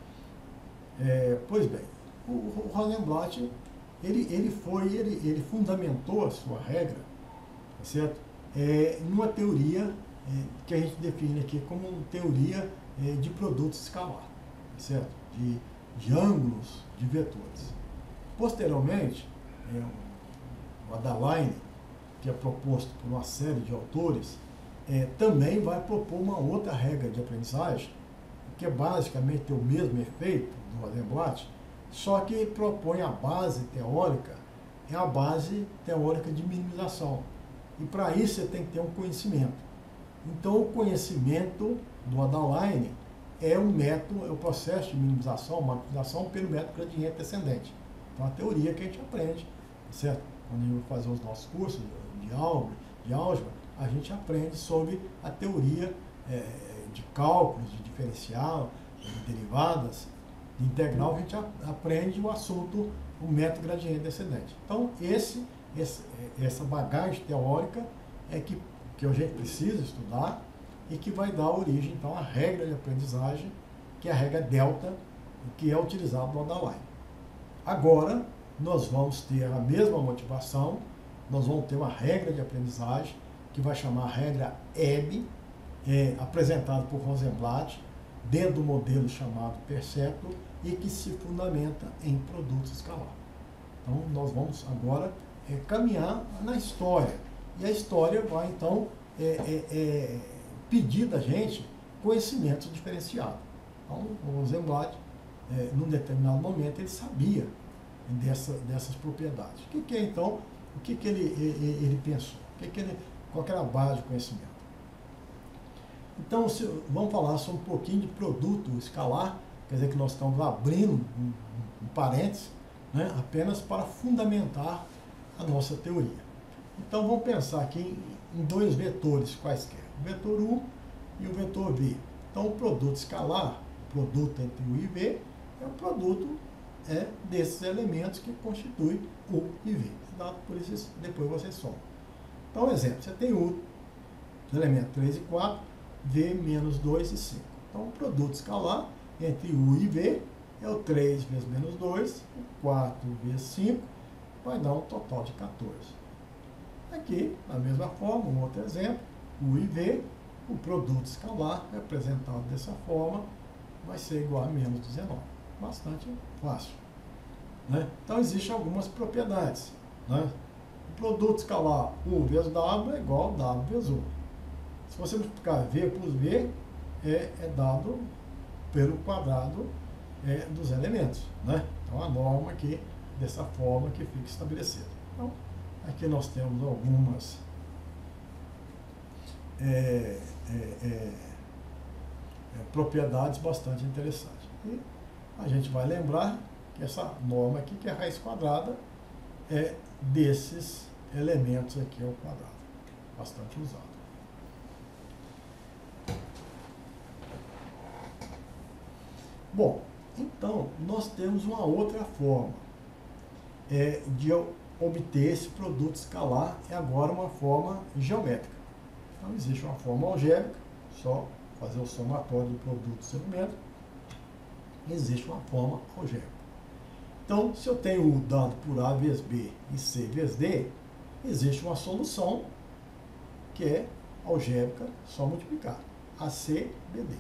É, pois bem, o, o Rosenblatt, ele, ele foi, ele, ele fundamentou a sua regra, certo? É, numa teoria é, que a gente define aqui como teoria é, de produtos escalar, certo? De, de ângulos de vetores. Posteriormente, é, o Adaline, que é proposto por uma série de autores, é, também vai propor uma outra regra de aprendizagem, que é basicamente ter o mesmo efeito do Rosenblatt, só que propõe a base teórica, é a base teórica de minimização. E para isso você tem que ter um conhecimento. Então o conhecimento do Adaline é um método, é o processo de minimização, maximização pelo método gradiente descendente. Então a teoria que a gente aprende, certo? Quando a gente vai fazer os nossos cursos de álgebra, de álgebra, a gente aprende sobre a teoria é, de cálculos, de diferencial, de derivadas, de integral, a gente aprende o assunto, o método gradiente descendente. Então, esse, esse, essa bagagem teórica é que, que a gente precisa estudar e que vai dar origem, então, à regra de aprendizagem, que é a regra delta, que é utilizada no Adaline. Agora, nós vamos ter a mesma motivação, nós vamos ter uma regra de aprendizagem, que vai chamar a regra E B, é, apresentada por Rosenblatt, dentro do modelo chamado Percepto, e que se fundamenta em produtos escalar. Então, nós vamos agora é, caminhar na história. E a história vai, então, é, é, é, pedir da gente conhecimentos diferenciados. Então, o Rosenblatt, é, num determinado momento, ele sabia dessa, dessas propriedades. O que, que é, então, o que, que ele, ele, ele pensou? O que que ele, qual que era a base de conhecimento? Então, se, vamos falar só um pouquinho de produto escalar, quer dizer que nós estamos abrindo um, um parênteses, né, apenas para fundamentar a nossa teoria. Então, vamos pensar aqui em, em dois vetores quaisquer, o vetor U e o vetor V. Então, o produto escalar, o produto entre U e V, é o produto é, desses elementos que constitui U e V. Por isso, depois você soma. Então, exemplo, você tem U, os elementos três e quatro, V menos dois e cinco. Então, o produto escalar entre U e V é o três vezes menos dois, quatro vezes cinco, vai dar um total de quatorze. Aqui, da mesma forma, um outro exemplo, U e V, o produto escalar representado dessa forma vai ser igual a menos dezenove. Bastante fácil, né? Então, existem algumas propriedades, né? O produto escalar U vezes W é igual a W vezes U. Se você multiplicar V por V, é, é dado pelo quadrado é, dos elementos, né? Então, a norma aqui, dessa forma que fica estabelecida. Então, aqui nós temos algumas é, é, é, é, propriedades bastante interessantes. E a gente vai lembrar que essa norma aqui, que é a raiz quadrada, é desses elementos aqui ao quadrado. Bastante usado. Bom, então, nós temos uma outra forma é, de obter esse produto escalar, é agora uma forma geométrica. Então, existe uma forma algébrica, só fazer o somatório do produto dos elementos. Existe uma forma algébrica. Então, se eu tenho U dado por A vezes B e C vezes D, existe uma solução que é algébrica, só multiplicar. A C, B D.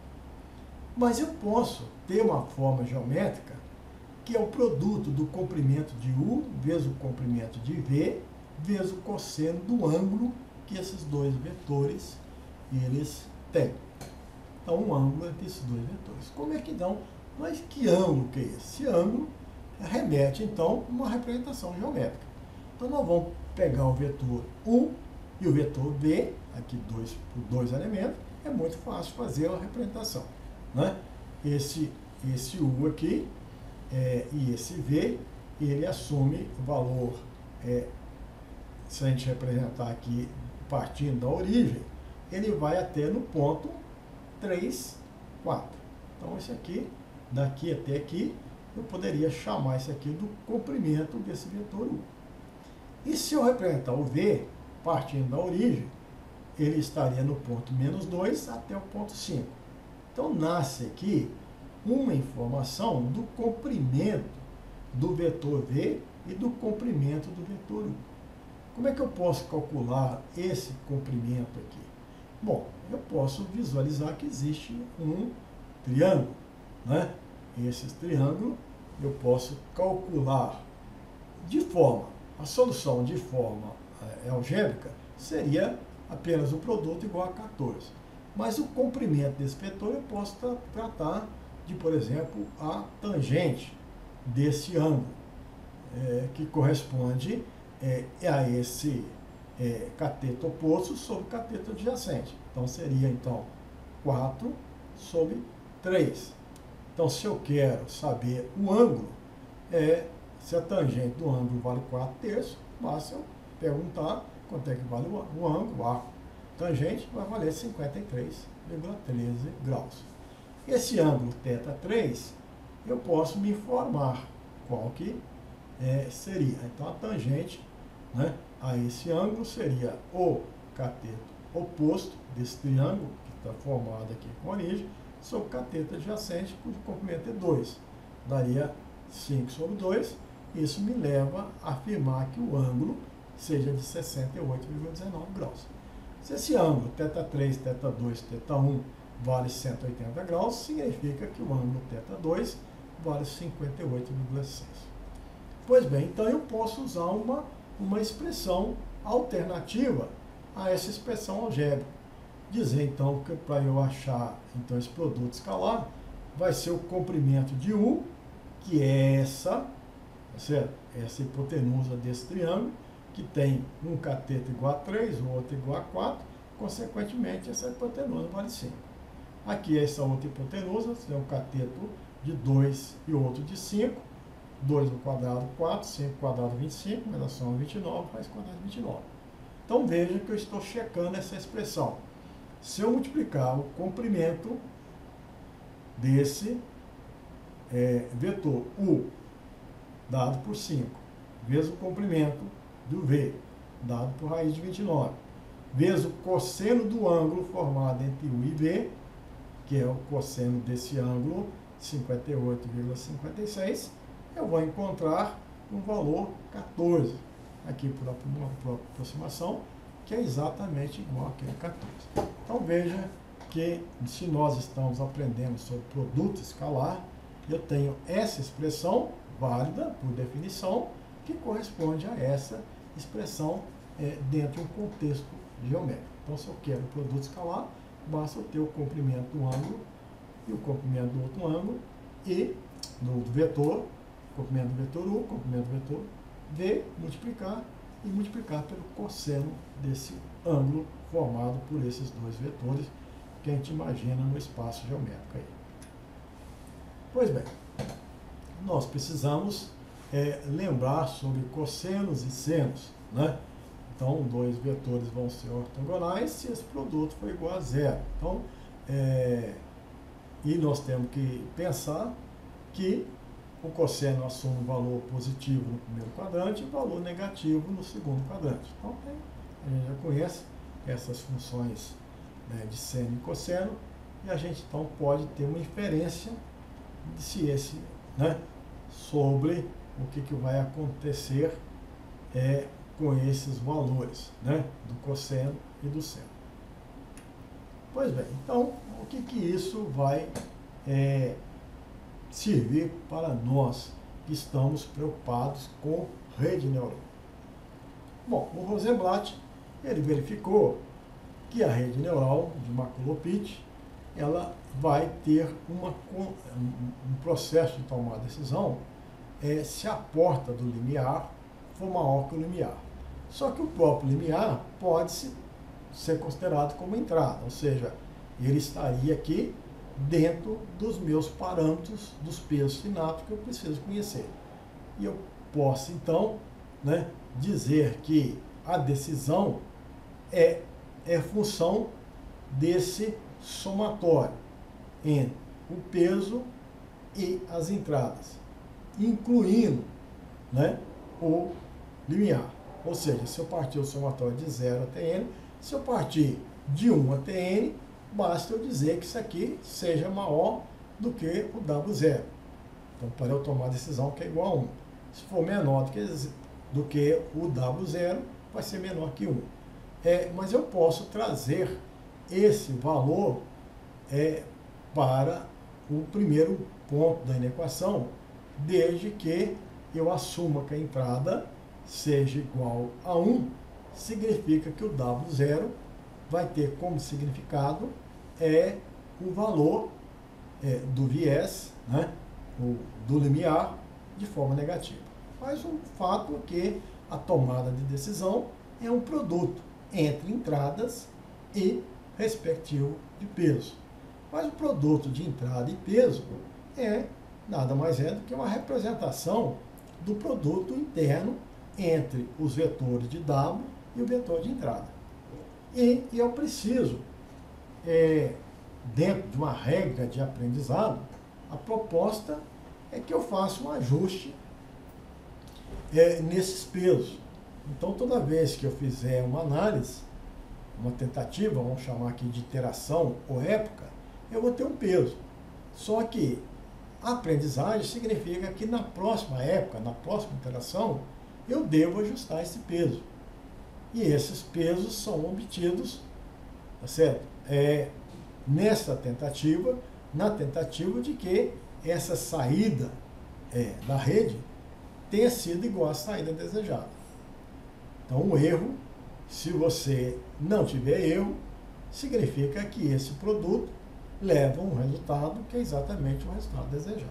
Mas eu posso ter uma forma geométrica que é o produto do comprimento de U vezes o comprimento de V vezes o cosseno do ângulo que esses dois vetores eles têm. Então, um ângulo entre esses dois vetores. Como é que dão? Mas que ângulo que é esse? Esse ângulo remete, então, a uma representação geométrica. Então, nós vamos pegar o vetor U e o vetor V, aqui dois, por dois elementos, é muito fácil fazer a representação, né? Esse, esse U aqui é, e esse V, ele assume o valor, é, se a gente representar aqui partindo da origem, ele vai até no ponto três, quatro. Então, esse aqui, daqui até aqui, eu poderia chamar isso aqui do comprimento desse vetor U. E se eu representar o V, partindo da origem, ele estaria no ponto menos dois até o ponto cinco. Então, nasce aqui uma informação do comprimento do vetor V e do comprimento do vetor U. Como é que eu posso calcular esse comprimento aqui? Bom, eu posso visualizar que existe um triângulo, né? Esse triângulo eu posso calcular de forma, a solução de forma é, algébrica seria apenas o produto igual a quatorze. Mas o comprimento desse vetor eu posso tra tratar de, por exemplo, a tangente desse ângulo, é, que corresponde é, a esse é, cateto oposto sobre o cateto adjacente. Então, seria, então, quatro sobre três. Então, se eu quero saber o ângulo, é, se a tangente do ângulo vale quatro terços, basta eu perguntar quanto é que vale o, o ângulo, a tangente vai valer cinquenta e três vírgula treze graus. Esse ângulo θ três, eu posso me informar qual que é, seria. Então, a tangente, né, a esse ângulo seria o cateto oposto desse triângulo, que está formado aqui com origem, sobre o cateto adjacente, cujo comprimento é dois. Daria cinco sobre dois. Isso me leva a afirmar que o ângulo seja de sessenta e oito vírgula dezenove graus. Se esse ângulo θ três, θ dois, θ um vale cento e oitenta graus, significa que o ângulo θ dois vale cinquenta e oito vírgula seis. Pois bem, então eu posso usar uma, uma expressão alternativa a essa expressão algébrica. Dizer então que para eu achar então, esse produto escalar, vai ser o comprimento de U, que é essa, tá certo? Essa hipotenusa desse triângulo, que tem um cateto igual a três, o outro igual a quatro, consequentemente essa hipotenusa vale cinco. Aqui essa outra hipotenusa, tem um cateto de dois e outro de cinco, dois ao quadrado, quatro, cinco ao quadrado, vinte e cinco, mas a soma vinte e nove, raiz quadrada vinte e nove. Então veja que eu estou checando essa expressão. Se eu multiplicar o comprimento desse é, vetor U, dado por cinco, vezes o comprimento do V, dado por raiz de vinte e nove, vezes o cosseno do ângulo formado entre U e V, que é o cosseno desse ângulo, cinquenta e oito vírgula cinquenta e seis, eu vou encontrar um valor quatorze, aqui por aproximação, que é exatamente igual àquele quatorze. Então veja que se nós estamos aprendendo sobre produto escalar, eu tenho essa expressão válida, por definição, que corresponde a essa expressão é, dentro de um contexto geométrico. Então, se eu quero produto escalar, basta eu ter o comprimento do ângulo e o comprimento do outro ângulo e no vetor, comprimento do vetor U, comprimento do vetor V, multiplicar e multiplicar pelo cosseno desse ângulo formado por esses dois vetores que a gente imagina no espaço geométrico aí. Pois bem, nós precisamos é, lembrar sobre cossenos e senos, né? Então, dois vetores vão ser ortogonais se esse produto for igual a zero. Então, é, e nós temos que pensar que o cosseno assume um valor positivo no primeiro quadrante e um valor negativo no segundo quadrante. Então, tem, a gente já conhece essas funções, né, de seno e cosseno, e a gente então pode ter uma inferência de se esse, né, sobre o que, que vai acontecer é, com esses valores, né, do cosseno e do seno. Pois bem, então, o que, que isso vai é, servir para nós que estamos preocupados com rede neural? Bom, o Rosenblatt, ele verificou que a rede neural de Maculo-Pitts, ela vai ter uma, um processo de tomar decisão é, se a porta do limiar for maior que o limiar. Só que o próprio limiar pode -se ser considerado como entrada, ou seja, ele estaria aqui dentro dos meus parâmetros dos pesos sinápticos que eu preciso conhecer. E eu posso, então, né, dizer que a decisão é, é função desse somatório entre o peso e as entradas, incluindo, né, o limiar. Ou seja, se eu partir o somatório de zero até n, se eu partir de um até n, basta eu dizer que isso aqui seja maior do que o W zero. Então, para eu tomar a decisão que é igual a um. Se for menor do que, do que o W zero, vai ser menor que um. É, mas eu posso trazer esse valor é, para o primeiro ponto da inequação, desde que eu assuma que a entrada seja igual a um, significa que o W zero vai ter como significado é o valor é, do viés, né, o, do limiar, de forma negativa. Mas o fato é que a tomada de decisão é um produto entre entradas e respectivo de peso. Mas o produto de entrada e peso é nada mais é do que uma representação do produto interno entre os vetores de W e o vetor de entrada. E, e eu preciso, é, dentro de uma regra de aprendizado, a proposta é que eu faça um ajuste é, nesses pesos. Então, toda vez que eu fizer uma análise, uma tentativa, vamos chamar aqui de iteração ou época, eu vou ter um peso. Só que a aprendizagem significa que na próxima época, na próxima iteração, eu devo ajustar esse peso. E esses pesos são obtidos, tá certo? É, nessa tentativa, na tentativa de que essa saída é, da rede tenha sido igual à saída desejada. Então, um erro, se você não tiver erro, significa que esse produto leva um resultado que é exatamente o resultado desejado.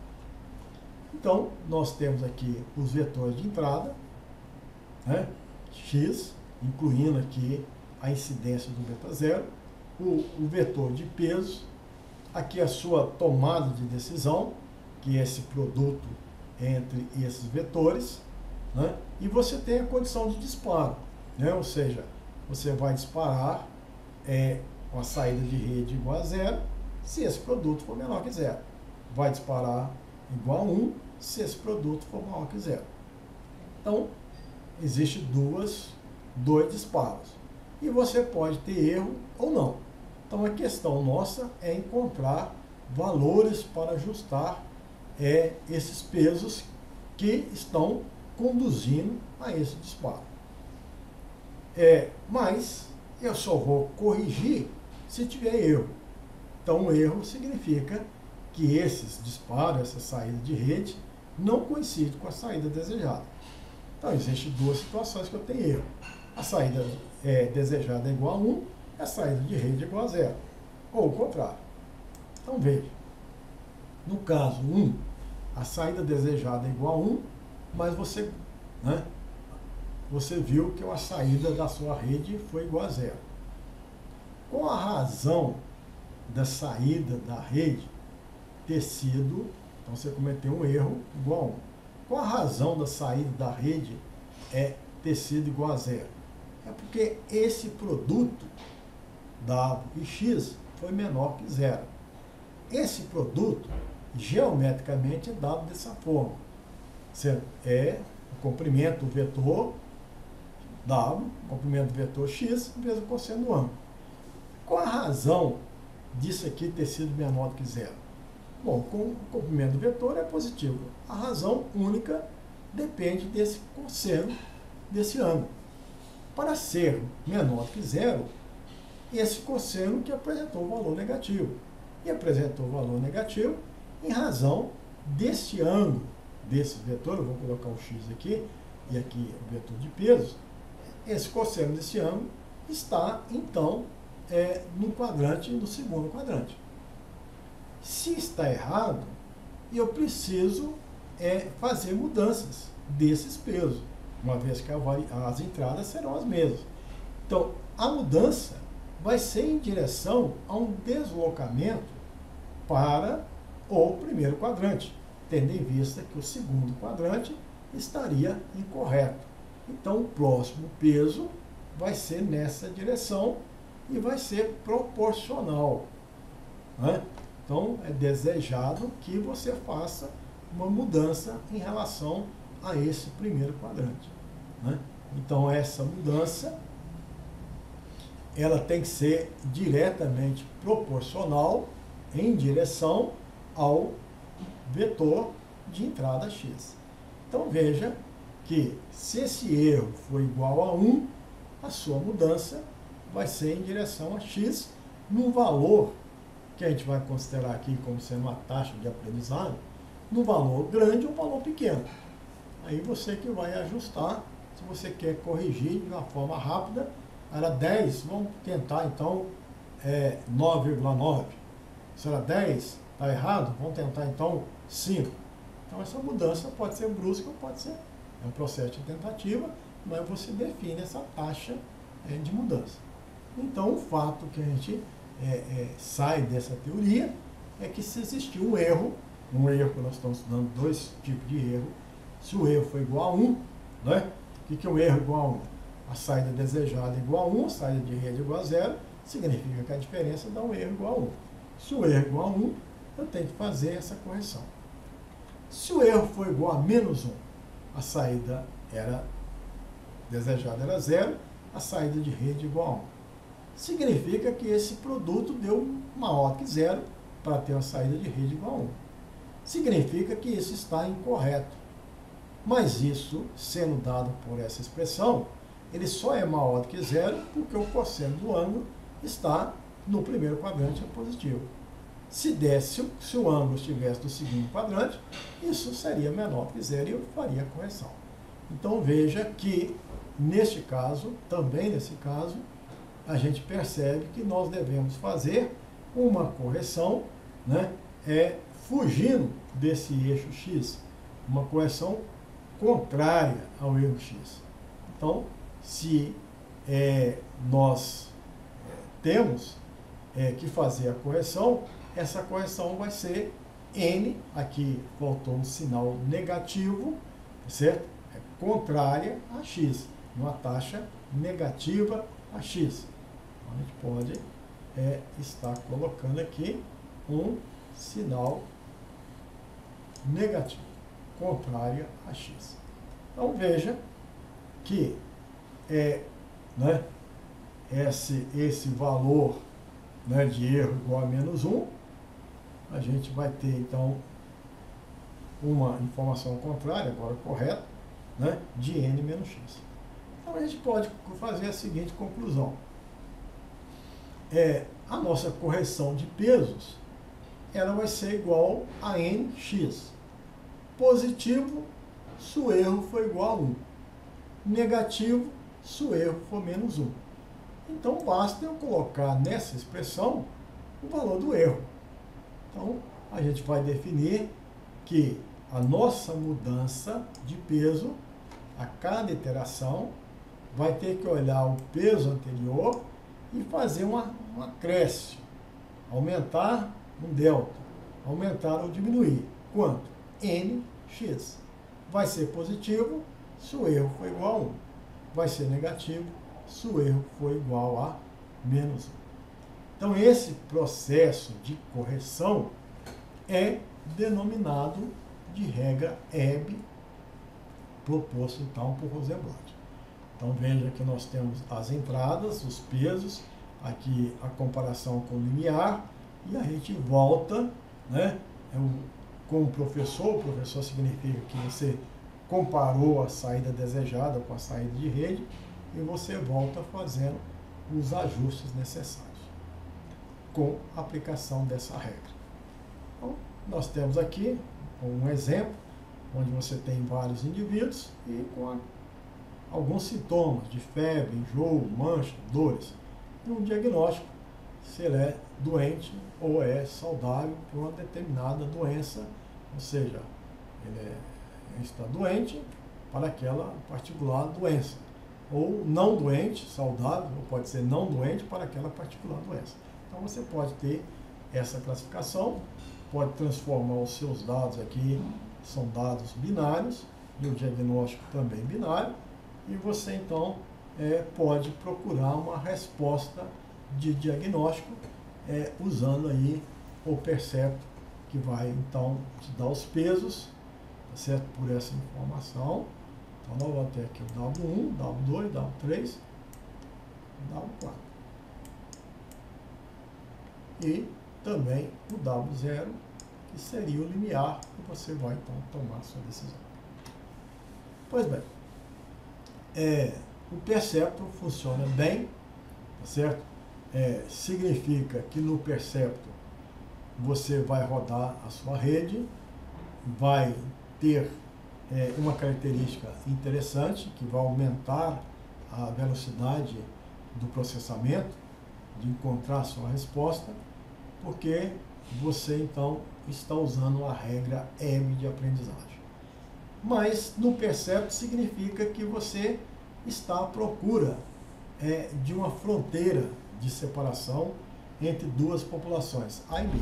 Então, nós temos aqui os vetores de entrada, né, x, incluindo aqui a incidência do beta zero, o, o vetor de peso, aqui a sua tomada de decisão, que é esse produto entre esses vetores, né, e você tem a condição de disparo, né, ou seja, você vai disparar é, com a saída de rede igual a zero, se esse produto for menor que zero. Vai disparar igual a um, se esse produto for maior que zero. Então, existe duas, dois disparos. e você pode ter erro ou não. Então a questão nossa é encontrar valores para ajustar é, esses pesos que estão conduzindo a esse disparo. É, mas eu só vou corrigir se tiver erro. Então, erro significa que esses disparos, essa saída de rede, não coincidem com a saída desejada. Então, existem duas situações que eu tenho erro. A saída é, desejada é igual a um, a saída de rede é igual a zero. Ou o contrário. Então, veja. No caso um, a saída desejada é igual a um, mas você, né, você viu que a saída da sua rede foi igual a zero. Com a razão da saída da rede ter sido, então você cometeu um erro igual a um. Com a razão da saída da rede é ter sido igual a zero. É porque esse produto, W e X, foi menor que zero. Esse produto, geometricamente, é dado dessa forma. Certo? É o comprimento do vetor W, comprimento do vetor X, vezes o cosseno do ângulo. Qual a razão disso aqui ter sido menor do que zero? Bom, com o comprimento do vetor é positivo. A razão única depende desse cosseno, desse ângulo. Para ser menor do que zero, esse cosseno que apresentou o valor negativo. E apresentou o valor negativo em razão desse ângulo, desse vetor, eu vou colocar o X aqui, e aqui o vetor de pesos, esse cosseno desse ângulo está, então, é, no quadrante, no segundo quadrante. Se está errado, eu preciso é, fazer mudanças desses pesos, uma vez que a, as entradas serão as mesmas. Então, a mudança vai ser em direção a um deslocamento para o primeiro quadrante, tendo em vista que o segundo quadrante estaria incorreto. Então, o próximo peso vai ser nessa direção e vai ser proporcional, né? Então, é desejado que você faça uma mudança em relação a esse primeiro quadrante, né? Então, essa mudança ela tem que ser diretamente proporcional em direção ao vetor de entrada X. Então, veja que se esse erro for igual a um, a sua mudança vai ser em direção a X, num valor que a gente vai considerar aqui como sendo uma taxa de aprendizado, no valor grande ou valor pequeno. Aí você que vai ajustar, se você quer corrigir de uma forma rápida, era dez, vamos tentar então é, nove vírgula nove. Se era dez, está errado, vamos tentar então cinco. Então essa mudança pode ser brusca ou pode ser, é um processo de tentativa, mas você define essa taxa é, de mudança. Então o fato que a gente é, é, sai dessa teoria é que se existiu um erro, um erro, nós estamos estudando dois tipos de erro, se o erro for igual a um, né? O que, que é um erro igual a um? A saída desejada é igual a um, a saída de rede é igual a zero, significa que a diferença dá um erro igual a um. Se o erro é igual a um, eu tenho que fazer essa correção. Se o erro for igual a menos um, a saída era desejada era zero, a saída de rede é igual a um. Significa que esse produto deu maior que zero para ter uma saída de rede igual a um. Significa que isso está incorreto. Mas isso, sendo dado por essa expressão, ele só é maior do que zero porque o cosseno do ângulo está no primeiro quadrante é positivo. Se desse, se o ângulo estivesse no segundo quadrante, isso seria menor que zero e eu faria a correção. Então veja que, neste caso, também nesse caso, a gente percebe que nós devemos fazer uma correção, né, é, fugindo desse eixo X, uma correção contrária ao eixo X. Então, se é, nós é, temos é, que fazer a correção, essa correção vai ser N, aqui faltou um sinal negativo, certo? É contrária a X, uma taxa negativa a X. Então, a gente pode é, estar colocando aqui um sinal negativo, contrária a X. Então veja que é, né, esse, esse valor, né, de erro igual a menos um, a gente vai ter, então, uma informação contrária, agora correta, né, de n menos x. Então, a gente pode fazer a seguinte conclusão. É, a nossa correção de pesos, ela vai ser igual a nx. Positivo, se o erro for igual a um. Negativo, se o erro for menos um. Então, basta eu colocar nessa expressão o valor do erro. Então, a gente vai definir que a nossa mudança de peso, a cada iteração, vai ter que olhar o peso anterior e fazer uma, um acréscimo, aumentar um delta, aumentar ou diminuir. Quanto? Nx. Vai ser positivo se o erro for igual a um. Vai ser negativo se o erro for igual a menos um. Então, esse processo de correção é denominado de regra Hebb, proposto então por Rosenblatt. Então, veja que nós temos as entradas, os pesos, aqui a comparação com o limiar, e a gente volta, né, com o professor. O professor significa que você comparou a saída desejada com a saída de rede, e você volta fazendo os ajustes necessários com a aplicação dessa regra. Então, nós temos aqui um exemplo onde você tem vários indivíduos e com a, alguns sintomas de febre, enjoo, mancha, dores, e um diagnóstico se ele é doente ou é saudável por uma determinada doença, ou seja, ele, é, ele está doente para aquela particular doença, ou não doente, saudável, ou pode ser não doente para aquela particular doença. Então, você pode ter essa classificação, pode transformar os seus dados aqui, são dados binários, e o diagnóstico também binário, e você, então, é, pode procurar uma resposta de diagnóstico é, usando aí o percepto, que vai, então, te dar os pesos, tá certo? Por essa informação. Então, nós vamos ter aqui o W um, W dois, W três, W quatro. E também o W zero, que seria o limiar, que você vai, então, tomar a sua decisão. Pois bem, é, o percepto funciona bem, tá certo? É, significa que no percepto você vai rodar a sua rede, vai ter é, uma característica interessante, que vai aumentar a velocidade do processamento, de encontrar a sua resposta, porque você, então, está usando a regra Hebb de aprendizagem. Mas no percepto significa que você está à procura é, de uma fronteira de separação entre duas populações, A e B.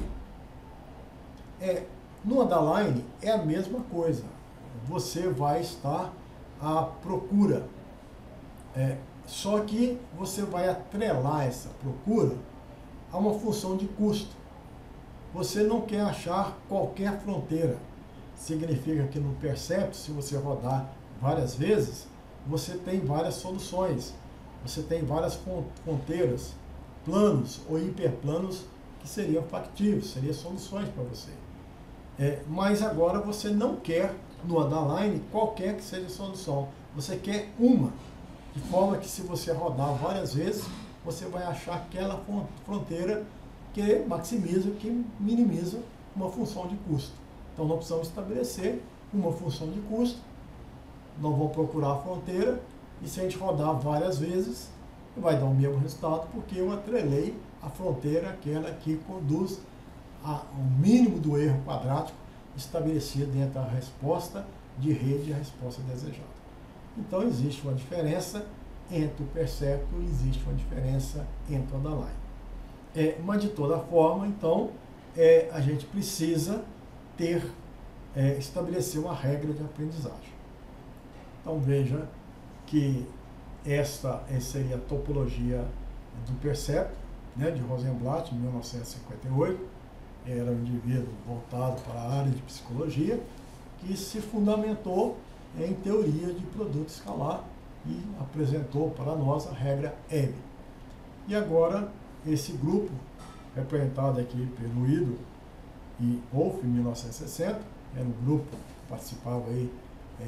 É, no underline é a mesma coisa. Você vai estar à procura. É, só que você vai atrelar essa procura a uma função de custo. Você não quer achar qualquer fronteira. Significa que no percepto, se você rodar várias vezes, você tem várias soluções. Você tem várias fronteiras, planos ou hiperplanos que seriam factíveis, seriam soluções para você. É, mas agora você não quer, no underline, qualquer que seja a solução. Você quer uma, de forma que se você rodar várias vezes, você vai achar aquela fronteira que maximiza, que minimiza uma função de custo. Então, nós precisamos estabelecer uma função de custo, nós vamos procurar a fronteira, e se a gente rodar várias vezes, vai dar o mesmo resultado, porque eu atrelei a fronteira, aquela que conduz ao mínimo do erro quadrático estabelecido dentro da resposta de rede e a resposta desejada. Então, existe uma diferença entre o percepto e existe uma diferença entre o underline. É, mas, de toda forma, então, é, a gente precisa ter, é, estabelecer uma regra de aprendizagem. Então, veja que essa, essa seria a topologia do percepto, né, de Rosenblatt, em mil novecentos e cinquenta e oito. Era um indivíduo voltado para a área de psicologia, que se fundamentou em teoria de produto escalar e apresentou para nós a regra Hebb. E agora, esse grupo, representado aqui pelo Ido e Wolff, em mil novecentos e sessenta, era um grupo que participava aí, é, é,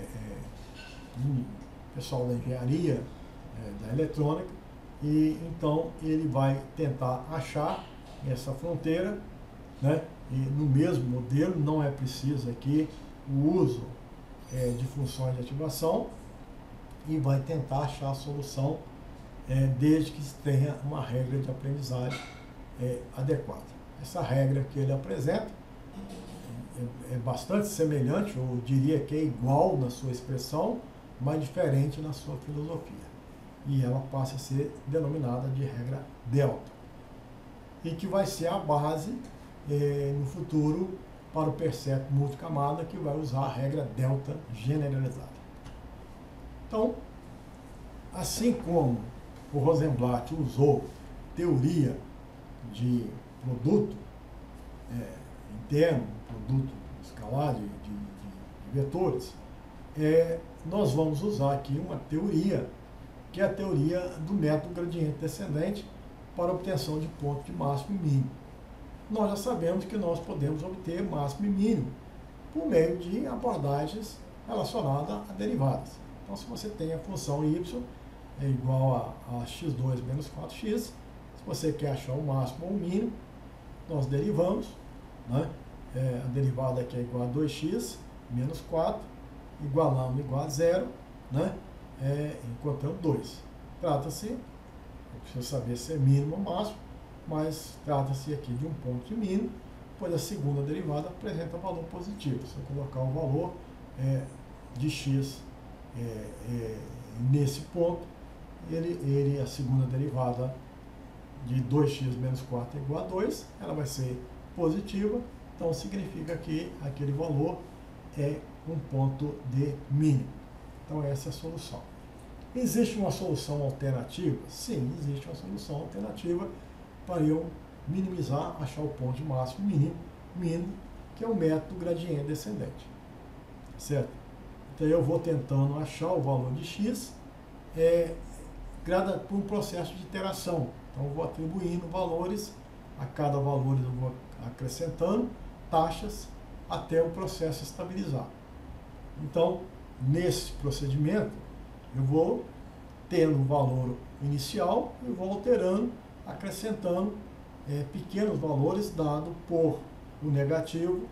é, um pessoal da engenharia, é, da eletrônica, e então ele vai tentar achar essa fronteira, né? E no mesmo modelo, não é preciso aqui o uso é, de funções de ativação, e vai tentar achar a solução é, desde que tenha uma regra de aprendizagem é, adequada. Essa regra que ele apresenta é, é bastante semelhante, eu diria que é igual na sua expressão, mas diferente na sua filosofia. E ela passa a ser denominada de regra delta, e que vai ser a base eh, no futuro para o percepto multicamada, que vai usar a regra delta generalizada. Então, assim como o Rosenblatt usou teoria de produto é, interno, produto escalar de, de, de vetores, é, nós vamos usar aqui uma teoria, que é a teoria do método gradiente descendente para a obtenção de ponto de máximo e mínimo. Nós já sabemos que nós podemos obter máximo e mínimo por meio de abordagens relacionadas a derivadas. Então, se você tem a função y é igual a, a x dois menos quatro x, se você quer achar o máximo ou o mínimo, nós derivamos, né? É, a derivada aqui é igual a dois x menos quatro, igualando igual a zero, né? É, encontrando dois. Trata-se, eu preciso saber se é mínimo ou máximo, mas trata-se aqui de um ponto de mínimo, pois a segunda derivada apresenta valor positivo. Se eu colocar o valor é, de x é, é, nesse ponto, ele, ele, a segunda derivada de dois x menos quatro é igual a dois, ela vai ser positiva, então significa que aquele valor é um ponto de mínimo. Então essa é a solução. Existe uma solução alternativa? Sim, existe uma solução alternativa para eu minimizar, achar o ponto de máximo mínimo, mínimo, que é o método gradiente descendente. Certo? Então eu vou tentando achar o valor de x é, grada, por um processo de iteração. Então eu vou atribuindo valores, a cada valor eu vou acrescentando taxas até o processo estabilizar. Então, nesse procedimento, eu vou tendo o valor inicial e vou alterando, acrescentando é, pequenos valores dado por o negativo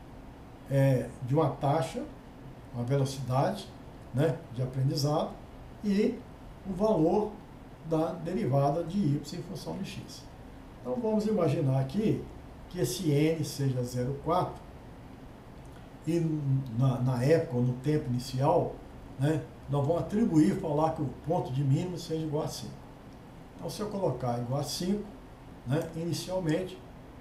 é, de uma taxa, uma velocidade, né, de aprendizado, e o valor da derivada de y em função de x. Então vamos imaginar aqui que esse n seja zero vírgula quatro e na, na época, ou no tempo inicial, né, nós vamos atribuir, falar que o ponto de mínimo seja igual a cinco. Então se eu colocar igual a cinco, né, inicialmente,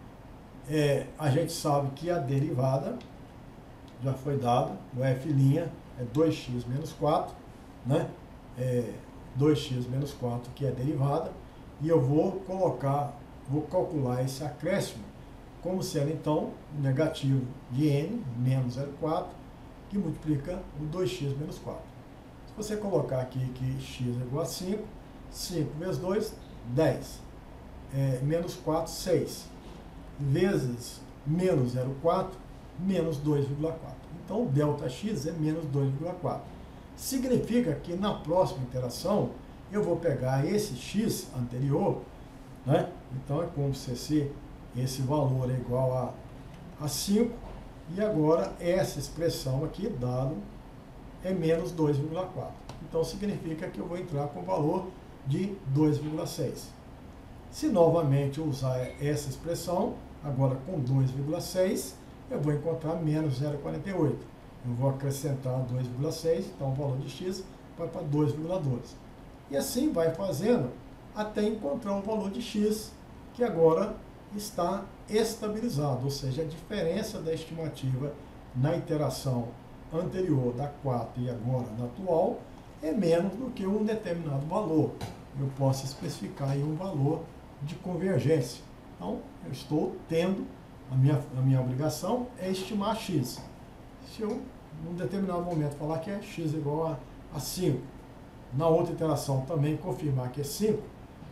é, a gente sabe que a derivada já foi dada, o f' é dois x menos quatro, né, é, dois x menos quatro, que é a derivada, e eu vou colocar, vou calcular esse acréscimo como sendo então o negativo de n, menos zero vírgula quatro, que multiplica o dois x menos quatro. Se você colocar aqui que x é igual a cinco, cinco vezes dois, dez, é, menos quatro, seis, vezes menos zero vírgula quatro, menos dois vírgula quatro. Então o ΔX é menos dois vírgula quatro. Significa que na próxima interação eu vou pegar esse x anterior, né? Então é como se esse, esse valor é igual a, a cinco, e agora essa expressão aqui, dado, é menos dois vírgula quatro. Então significa que eu vou entrar com o valor de dois vírgula seis. Se novamente eu usar essa expressão, agora com dois vírgula seis, eu vou encontrar menos zero vírgula quarenta e oito. Eu vou acrescentar dois vírgula seis, então o valor de x vai para dois vírgula doze. E assim vai fazendo até encontrar o valor de x, que agora está estabilizado, ou seja, a diferença da estimativa na iteração anterior da quatro e agora na atual é menos do que um determinado valor. Eu posso especificar aí um valor de convergência. Então, eu estou tendo, a minha, a minha obrigação é estimar x. Se eu, num determinado momento, falar que é x igual a, a cinco, na outra iteração também confirmar que é cinco,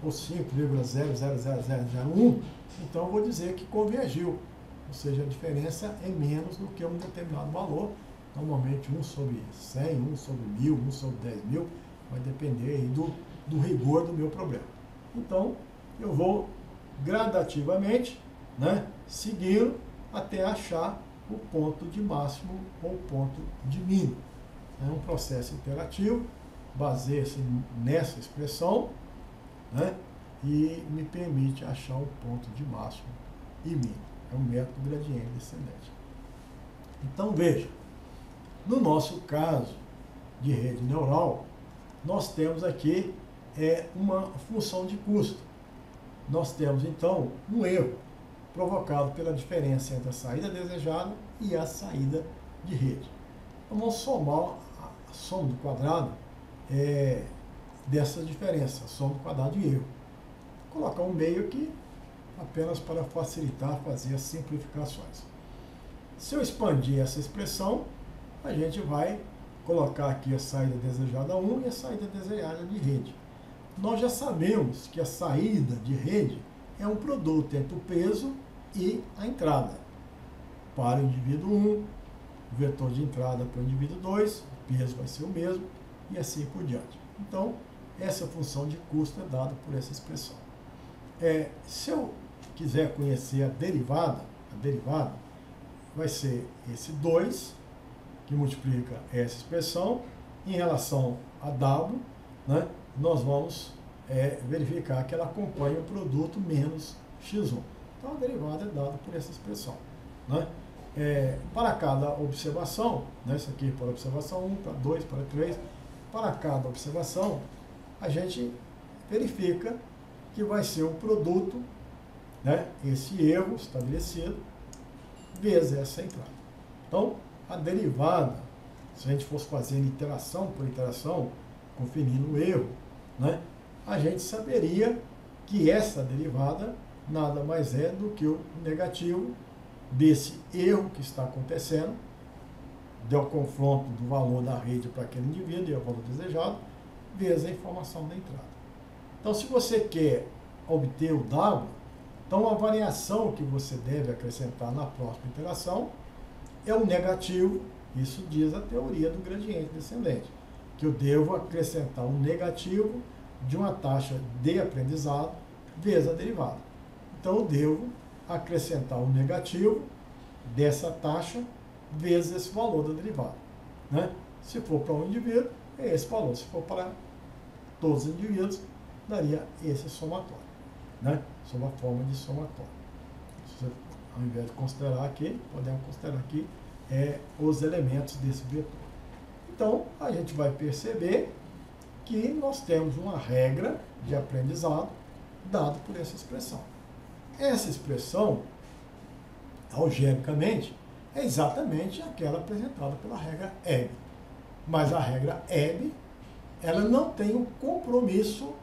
ou cinco vírgula zero zero zero zero zero um, então eu vou dizer que convergiu, ou seja, a diferença é menos do que um determinado valor, normalmente um sobre cem, um sobre mil, um sobre dez mil, vai depender aí do, do rigor do meu problema. Então, eu vou gradativamente, né, seguindo até achar o ponto de máximo ou ponto de mínimo. É um processo iterativo, baseia-se nessa expressão, né, e me permite achar o ponto de máximo e mínimo. É um método gradiente descendente. Então, veja, no nosso caso de rede neural, nós temos aqui é, uma função de custo. Nós temos, então, um erro provocado pela diferença entre a saída desejada e a saída de rede. Então, vamos somar a soma do quadrado é, dessa diferença, a soma do quadrado de erro. Vou colocar um meio aqui, apenas para facilitar fazer as simplificações. Se eu expandir essa expressão, a gente vai colocar aqui a saída desejada um e a saída desejada de rede. Nós já sabemos que a saída de rede é um produto entre o peso e a entrada. Para o indivíduo um, o vetor de entrada para o indivíduo dois, o peso vai ser o mesmo, e assim por diante. Então, essa função de custo é dada por essa expressão. É, se eu quiser conhecer a derivada, a derivada vai ser esse dois, que multiplica essa expressão, em relação a W, né, nós vamos é, verificar que ela acompanha o produto menos x um. Então, a derivada é dada por essa expressão. Né? É, para cada observação, né, isso aqui para observação um, para dois, para três, para cada observação, a gente verifica que vai ser o produto, né, esse erro estabelecido, vezes essa entrada. Então, a derivada, se a gente fosse fazendo iteração por iteração, conferindo o erro, né, a gente saberia que essa derivada nada mais é do que o negativo desse erro que está acontecendo, do confronto do valor da rede para aquele indivíduo e o valor desejado, vezes a informação da entrada. Então, se você quer obter o W, então a variação que você deve acrescentar na próxima iteração é o negativo, isso diz a teoria do gradiente descendente, que eu devo acrescentar um negativo de uma taxa de aprendizado vezes a derivada. Então, eu devo acrescentar um negativo dessa taxa vezes esse valor da derivada. Né? Se for para um indivíduo, é esse valor. Se for para todos os indivíduos, daria esse somatório. Né? Sob a forma de somatório. Você, ao invés de considerar aqui, podemos considerar aqui é, os elementos desse vetor. Então, a gente vai perceber que nós temos uma regra de aprendizado dada por essa expressão. Essa expressão, algebricamente, é exatamente aquela apresentada pela regra Hebb. Mas a regra Hebb, ela não tem o compromisso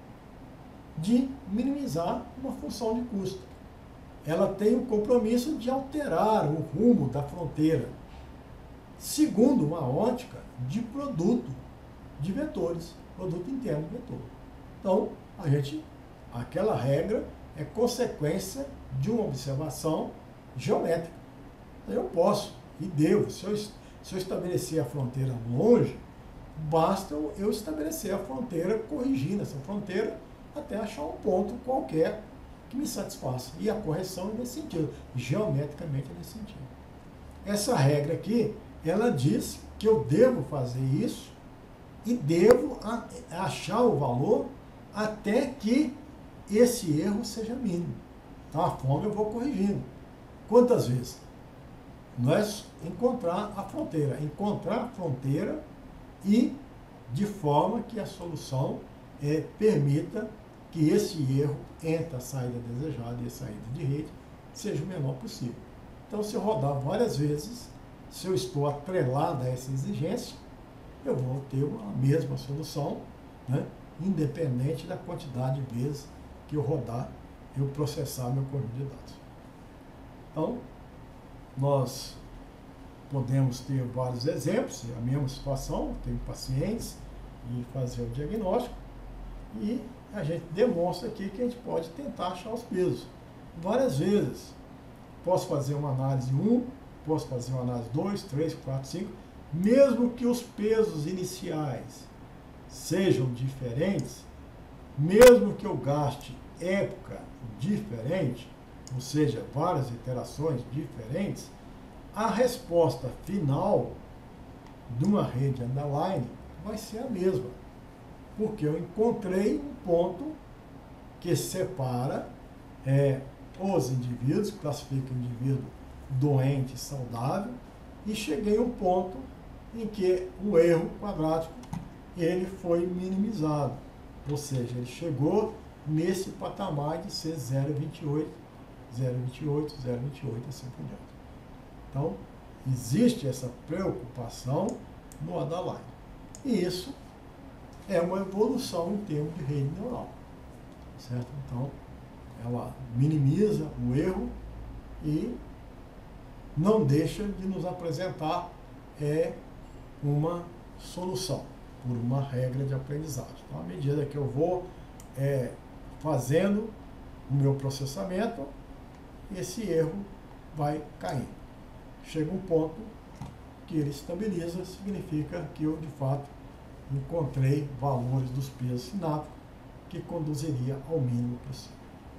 de minimizar uma função de custo. Ela tem o compromisso de alterar o rumo da fronteira, segundo uma ótica de produto de vetores, produto interno de vetor. Então, a gente, aquela regra é consequência de uma observação geométrica. Eu posso e devo, se eu, se eu estabelecer a fronteira longe, basta eu estabelecer a fronteira corrigindo essa fronteira até achar um ponto qualquer que me satisfaça. E a correção é nesse sentido, geometricamente é nesse sentido. Essa regra aqui, ela diz que eu devo fazer isso e devo a, achar o valor até que esse erro seja mínimo. Então, a forma eu vou corrigindo. Quantas vezes? Não é encontrar a fronteira, encontrar a fronteira e de forma que a solução é, permita que esse erro entre a saída desejada e a saída de rede seja o menor possível. Então, se eu rodar várias vezes, se eu estou atrelado a essa exigência, eu vou ter a mesma solução, né, independente da quantidade de vezes que eu rodar, eu processar meu conjunto de dados. Então, nós podemos ter vários exemplos, a mesma situação, tenho pacientes e fazer o diagnóstico. E a gente demonstra aqui que a gente pode tentar achar os pesos várias vezes. Posso fazer uma análise um, posso fazer uma análise dois, três, quatro, cinco, mesmo que os pesos iniciais sejam diferentes, mesmo que eu gaste época diferente, ou seja, várias iterações diferentes, a resposta final de uma rede underline vai ser a mesma, porque eu encontrei um ponto que separa é, os indivíduos, classifica o indivíduo doente e saudável, e cheguei a um ponto em que o erro quadrático ele foi minimizado, ou seja, ele chegou nesse patamar de ser zero vírgula vinte e oito, zero vírgula vinte e oito, zero vírgula vinte e oito, assim por diante. Então, existe essa preocupação no underline. E isso é uma evolução em termos de rede neural, certo? Então, ela minimiza o erro e não deixa de nos apresentar é, uma solução por uma regra de aprendizagem. Então, à medida que eu vou é, fazendo o meu processamento, esse erro vai caindo. Chega um ponto que ele estabiliza, significa que eu, de fato, encontrei valores dos pesos sinápticos que conduziria ao mínimo possível.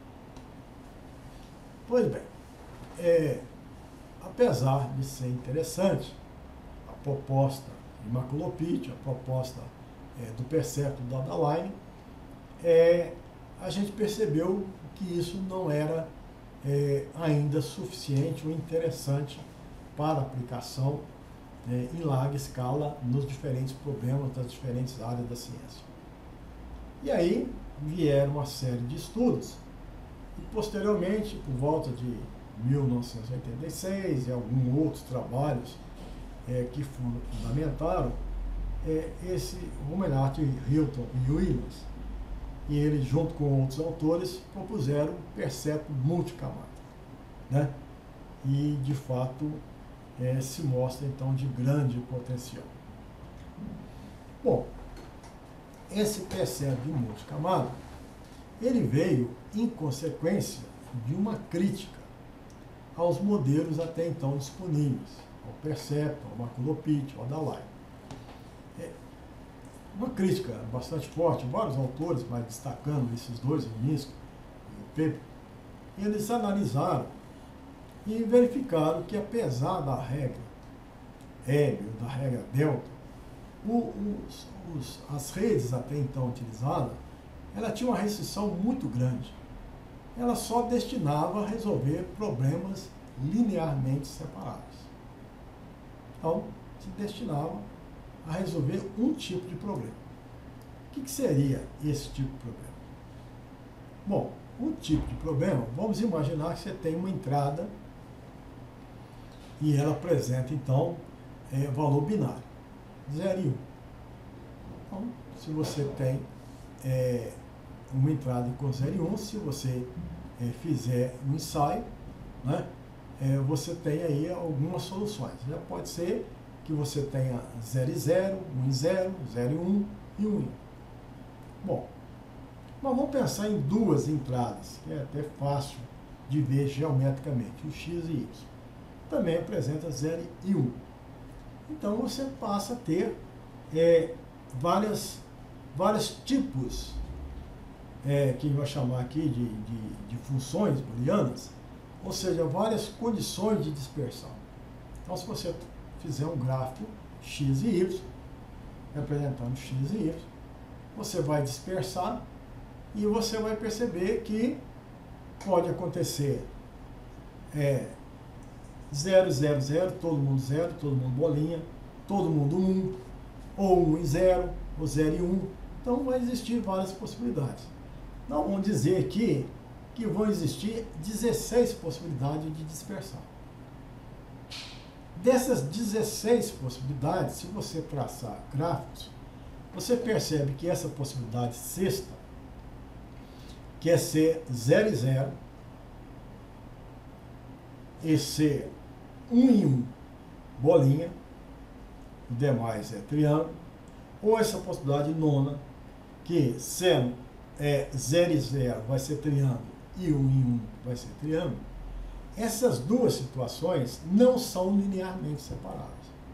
Pois bem, é, apesar de ser interessante, a proposta de Maculopit, a proposta é, do percepto do underline, é, a gente percebeu que isso não era é, ainda suficiente ou interessante para aplicação é, em larga escala nos diferentes problemas das diferentes áreas da ciência. E aí vieram uma série de estudos e posteriormente, por volta de mil novecentos e oitenta e seis e alguns outros trabalhos é, que fundamentaram é, esse Romenat, Hilton e Williams, e eles, junto com outros autores, propuseram o percepto multicamada, né? E, de fato, é, se mostra, então, de grande potencial. Bom, esse percepto de multicamada, ele veio em consequência de uma crítica aos modelos até então disponíveis, ao percepto, ao Maculopit, ao underline. É uma crítica bastante forte, vários autores, mas destacando esses dois, o Minsky e o Pepper, eles analisaram e verificaram que, apesar da regra L, da regra delta, o, os, os, as redes até então utilizadas, ela tinha uma restrição muito grande. Ela só destinava a resolver problemas linearmente separados. Então, se destinava a resolver um tipo de problema. O que, que seria esse tipo de problema? Bom, um tipo de problema, vamos imaginar que você tem uma entrada e ela apresenta, então, é, valor binário, zero e um. Então, se você tem é, uma entrada com zero e um, se você é, fizer um ensaio, né, é, você tem aí algumas soluções. Já pode ser que você tenha zero e zero, um e zero, zero e um e um e um. Bom, mas vamos pensar em duas entradas, que é até fácil de ver geometricamente, o x e y. Também apresenta zero e um. Então você passa a ter é, várias, vários tipos, é, que a gente vai chamar aqui de, de, de funções booleanas, ou seja, várias condições de dispersão. Então, se você fizer um gráfico x e y, representando x e y, você vai dispersar e você vai perceber que pode acontecer é, zero, zero, zero, todo mundo zero, todo mundo bolinha, todo mundo um, ou um e zero, ou zero e um. Então, vai existir várias possibilidades. Não vamos dizer aqui que vão existir dezesseis possibilidades de dispersão. Dessas dezesseis possibilidades, se você traçar gráficos, você percebe que essa possibilidade sexta, que é ser zero e zero, e ser um e um, bolinha, o demais é triângulo, ou essa possibilidade nona, que sendo é, zero e zero vai ser triângulo e um e um vai ser triângulo, essas duas situações não são linearmente separadas.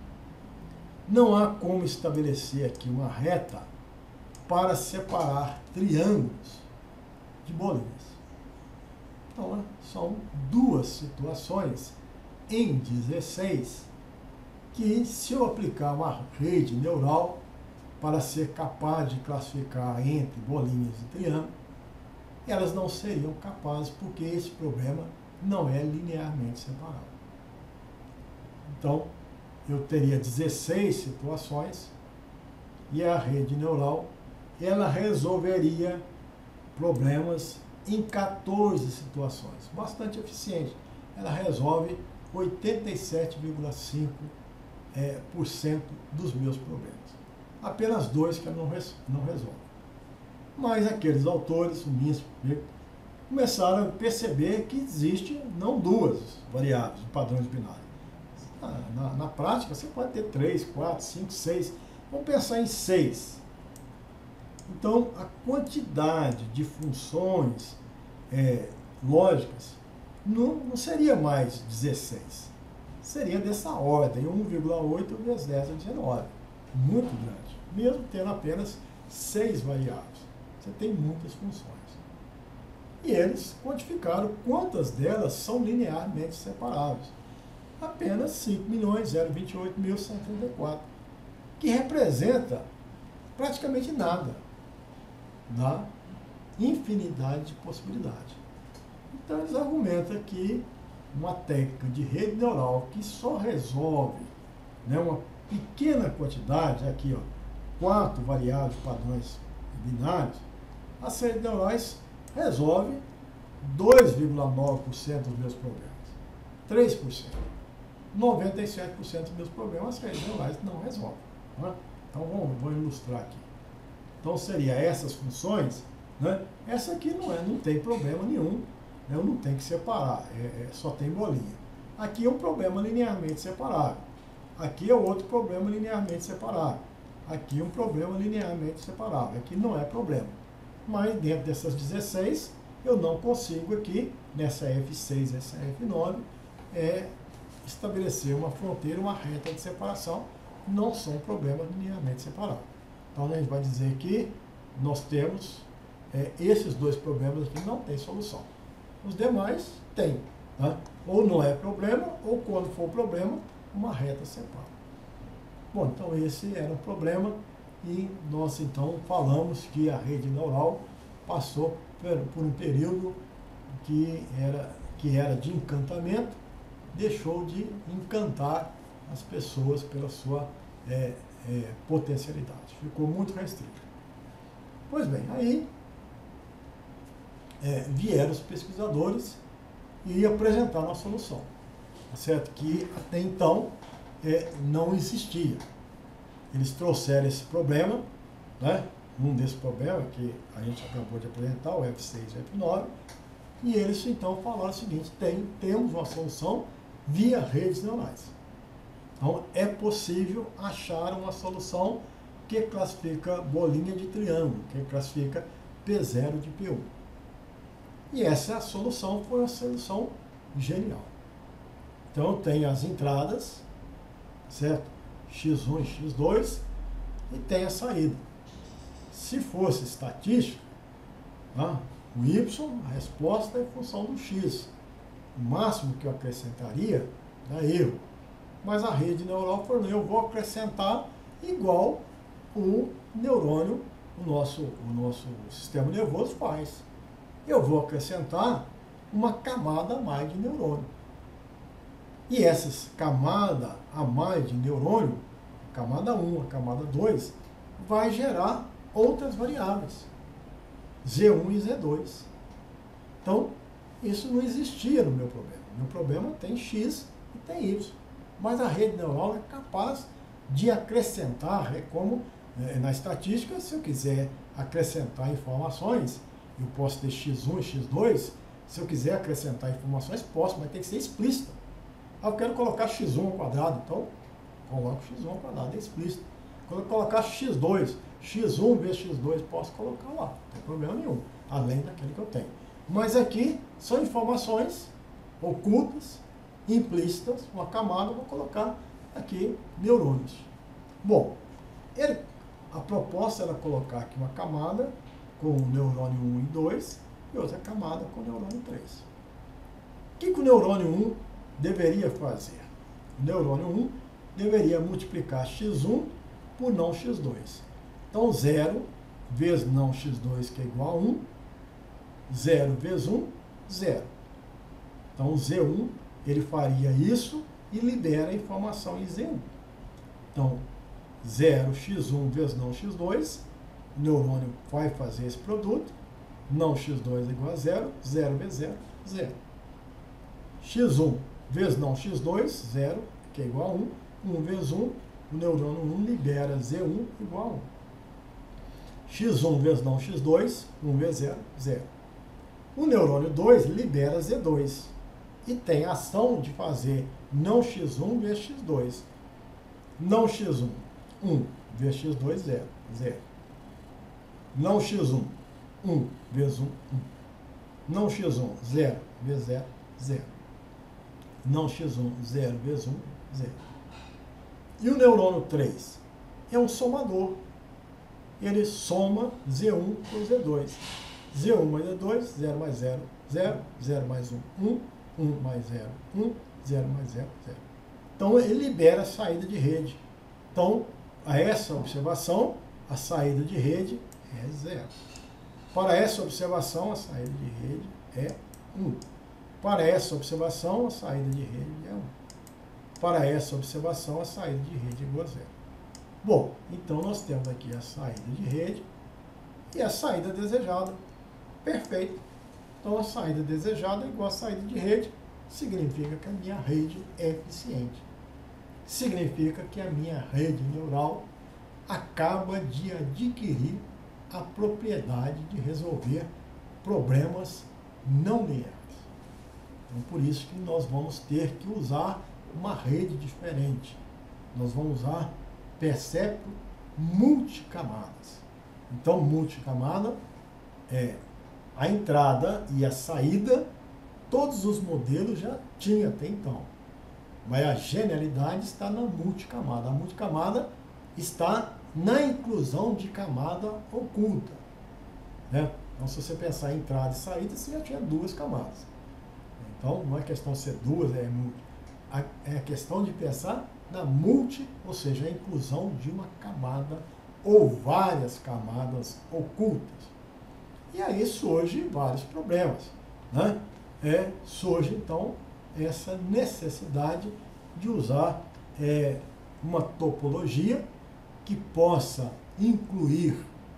Não há como estabelecer aqui uma reta para separar triângulos de bolinhas. Então, são duas situações em dezesseis que, se eu aplicar uma rede neural para ser capaz de classificar entre bolinhas e triângulos, elas não seriam capazes porque esse problema não é linearmente separado. Então, eu teria dezesseis situações e a rede neural ela resolveria problemas em quatorze situações. Bastante eficiente. Ela resolve oitenta e sete vírgula cinco por cento é, dos meus problemas. Apenas dois que ela não, res, não resolve. Mas aqueles autores, o Minsky, começaram a perceber que existe não duas variáveis de padrões binários. Na, na, na prática, você pode ter três, quatro, cinco, seis. Vamos pensar em seis. Então, a quantidade de funções é, lógicas não, não seria mais dezesseis. Seria dessa ordem, um vírgula oito vezes dez a dezenove. Muito grande. Mesmo tendo apenas seis variáveis. Você tem muitas funções. E eles quantificaram quantas delas são linearmente separáveis. Apenas cinco milhões zero vinte e oito mil cento e trinta e quatro, que representa praticamente nada da infinidade de possibilidades. Então eles argumentam que uma técnica de rede neural que só resolve, né, uma pequena quantidade, aqui ó, quatro variáveis padrões binários, as redes neurais resolve dois vírgula nove por cento dos meus problemas, três por cento. noventa e sete por cento dos meus problemas as redes neurais não resolvem. Né? Então vamos, vamos ilustrar aqui. Então seria essas funções, né? Essa aqui não, é, não tem problema nenhum, né? Eu não tenho que separar, é, é, só tem bolinha. Aqui é um problema linearmente separável. Aqui é outro problema linearmente separável. Aqui é um problema linearmente separável. Aqui não é problema. Mas dentro dessas dezesseis, eu não consigo aqui, nessa F seis e essa F nove, é, estabelecer uma fronteira, uma reta de separação. Não são problemas linearmente separados. Então a gente vai dizer que nós temos é, esses dois problemas aqui não tem solução. Os demais têm. Tá? Ou não é problema, ou quando for problema, uma reta separa. Bom, então esse era um problema e nós então falamos que a rede neural passou por, por um período que era, que era de encantamento, deixou de encantar as pessoas pela sua é, é, potencialidade. Ficou muito restrito. Pois bem, aí é, vieram os pesquisadores e apresentaram a solução, certo? Que até então é, não existia. Eles trouxeram esse problema, né? Um desses problemas que a gente acabou de apresentar, o F seis e o F nove, e eles então falaram o seguinte: tem, temos uma solução via redes neurais. Então é possível achar uma solução que classifica bolinha de triângulo, que classifica P zero de P um. E essa solução foi uma solução genial. Então tem as entradas, certo? X um e X dois, e tem a saída. Se fosse estatística, tá? O Y, a resposta é em função do X. O máximo que eu acrescentaria dá erro. Mas a rede neural falou, eu vou acrescentar igual o neurônio, o nosso, o nosso sistema nervoso faz. Eu vou acrescentar uma camada a mais de neurônio. E essas camadas a mais de neurônio, a camada um, a camada dois, vai gerar outras variáveis, Z um e Z dois. Então, isso não existia no meu problema. Meu problema tem X e tem Y. Mas a rede neural é capaz de acrescentar, é como é, na estatística, se eu quiser acrescentar informações, eu posso ter X um e X dois, se eu quiser acrescentar informações, posso, mas tem que ser explícita. Ah, eu quero colocar X um ao quadrado, então coloco X um ao quadrado, é explícito. Quando eu colocar X dois, x um vezes x dois, posso colocar lá, não tem problema nenhum, além daquele que eu tenho. Mas aqui são informações ocultas, implícitas, uma camada, vou colocar aqui neurônios. Bom, ele, a proposta era colocar aqui uma camada com o neurônio um e dois e outra camada com o neurônio três. O que, que o neurônio um deveria fazer? O neurônio um deveria multiplicar x um por não x dois. Então, zero vezes não x dois, que é igual a um, zero vezes um, zero. Então, o Z um, ele faria isso e libera a informação em Z um. Então, zero x um vezes não x dois, o neurônio vai fazer esse produto, não x dois é igual a zero, zero vezes zero, zero. x um vezes não x dois, zero, que é igual a um, um vezes um, o neurônio um libera Z um igual a um. x um vezes não x dois, um vezes zero, zero. O neurônio dois libera Z dois e tem a ação de fazer não x um vezes x dois. Não x um, um vezes x dois, zero, zero. Não x um, um vezes um, um. Não x um, zero vezes zero, zero. Não x um, zero vezes um, zero. E o neurônio três é um somador. Ele soma Z um com Z dois. Z um mais Z dois, zero mais zero, zero, zero mais um, um, um mais zero, um, zero mais zero, zero. Então, ele libera a saída de rede. Então, a essa observação, a saída de rede é zero. Para essa observação, a saída de rede é um. Para essa observação, a saída de rede é um. Para essa observação, a saída de rede é igual a zero. Bom, então nós temos aqui a saída de rede e a saída desejada. Perfeito. Então, a saída desejada é igual a saída de rede, significa que a minha rede é eficiente. Significa que a minha rede neural acaba de adquirir a propriedade de resolver problemas não lineares. Então, por isso que nós vamos ter que usar uma rede diferente. Nós vamos usar percepto multicamadas. Então, multicamada é a entrada e a saída, todos os modelos já tinham até então. Mas a genialidade está na multicamada. A multicamada está na inclusão de camada oculta. Né? Então, se você pensar em entrada e saída, você já tinha duas camadas. Então, não é questão de ser duas, é multi. É a questão de pensar na multi, ou seja, a inclusão de uma camada ou várias camadas ocultas. E aí surgem vários problemas. Né? É, surge, então, essa necessidade de usar é, uma topologia que possa incluir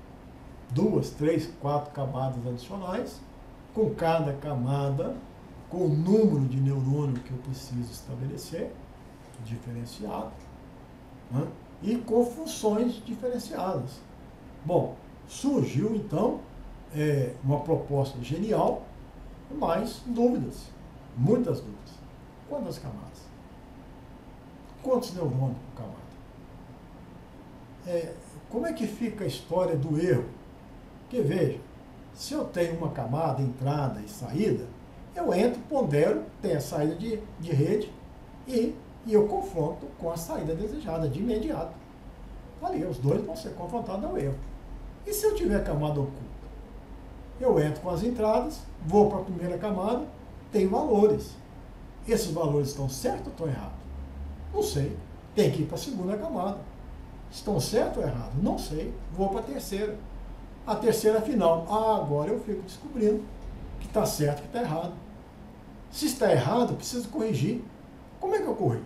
duas, três, quatro camadas adicionais, com cada camada, com o número de neurônio que eu preciso estabelecer, diferenciado, né? E com funções diferenciadas. Bom, surgiu então é, uma proposta genial, mas dúvidas, muitas dúvidas. Quantas camadas? Quantos neurônios por camada? É, como é que fica a história do erro? Porque veja, se eu tenho uma camada, entrada e saída, eu entro, pondero, tenho a saída de, de rede e, e eu confronto com a saída desejada de imediato. Ali, os dois vão ser confrontados ao erro. E se eu tiver camada oculta? Eu entro com as entradas, vou para a primeira camada, tem valores. Esses valores estão certos ou estão errados? Não sei. Tem que ir para a segunda camada. Estão certos ou errados? Não sei. Vou para a terceira. A terceira final. Ah, agora eu fico descobrindo que está certo e que está errado. Se está errado, preciso corrigir. Como é que eu corrijo?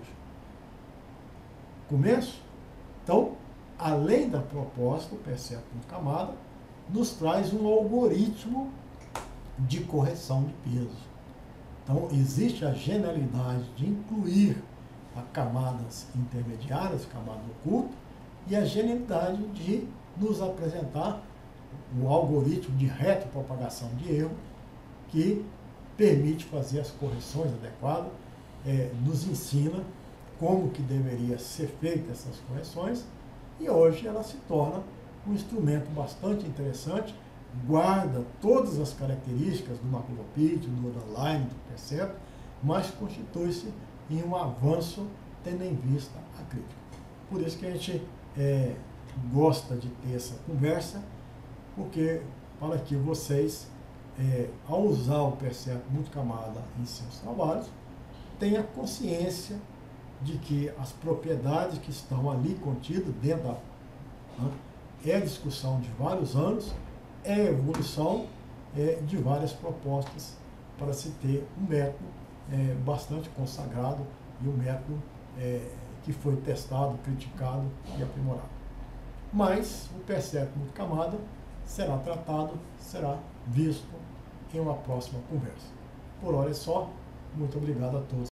Começo? Então, além da proposta, o percepto de camada nos traz um algoritmo de correção de peso. Então, existe a genialidade de incluir a camadas intermediárias, camada oculta, e a genialidade de nos apresentar o algoritmo de retropropagação de erro, que permite fazer as correções adequadas, é, nos ensina como que deveria ser feita essas correções, e hoje ela se torna um instrumento bastante interessante, guarda todas as características do Macrolopit, do Online, do Percept, mas constitui-se em um avanço tendo em vista a crítica. Por isso que a gente é, gosta de ter essa conversa, porque para que vocês, é, ao usar o Percept multicamada em seus trabalhos, tenha consciência de que as propriedades que estão ali contidas dentro da... Né, é discussão de vários anos, é evolução é, de várias propostas para se ter um método é, bastante consagrado e um método é, que foi testado, criticado e aprimorado. Mas o Percept multicamada será tratado, será visto em uma próxima conversa. Por hora é só. Muito obrigado a todos.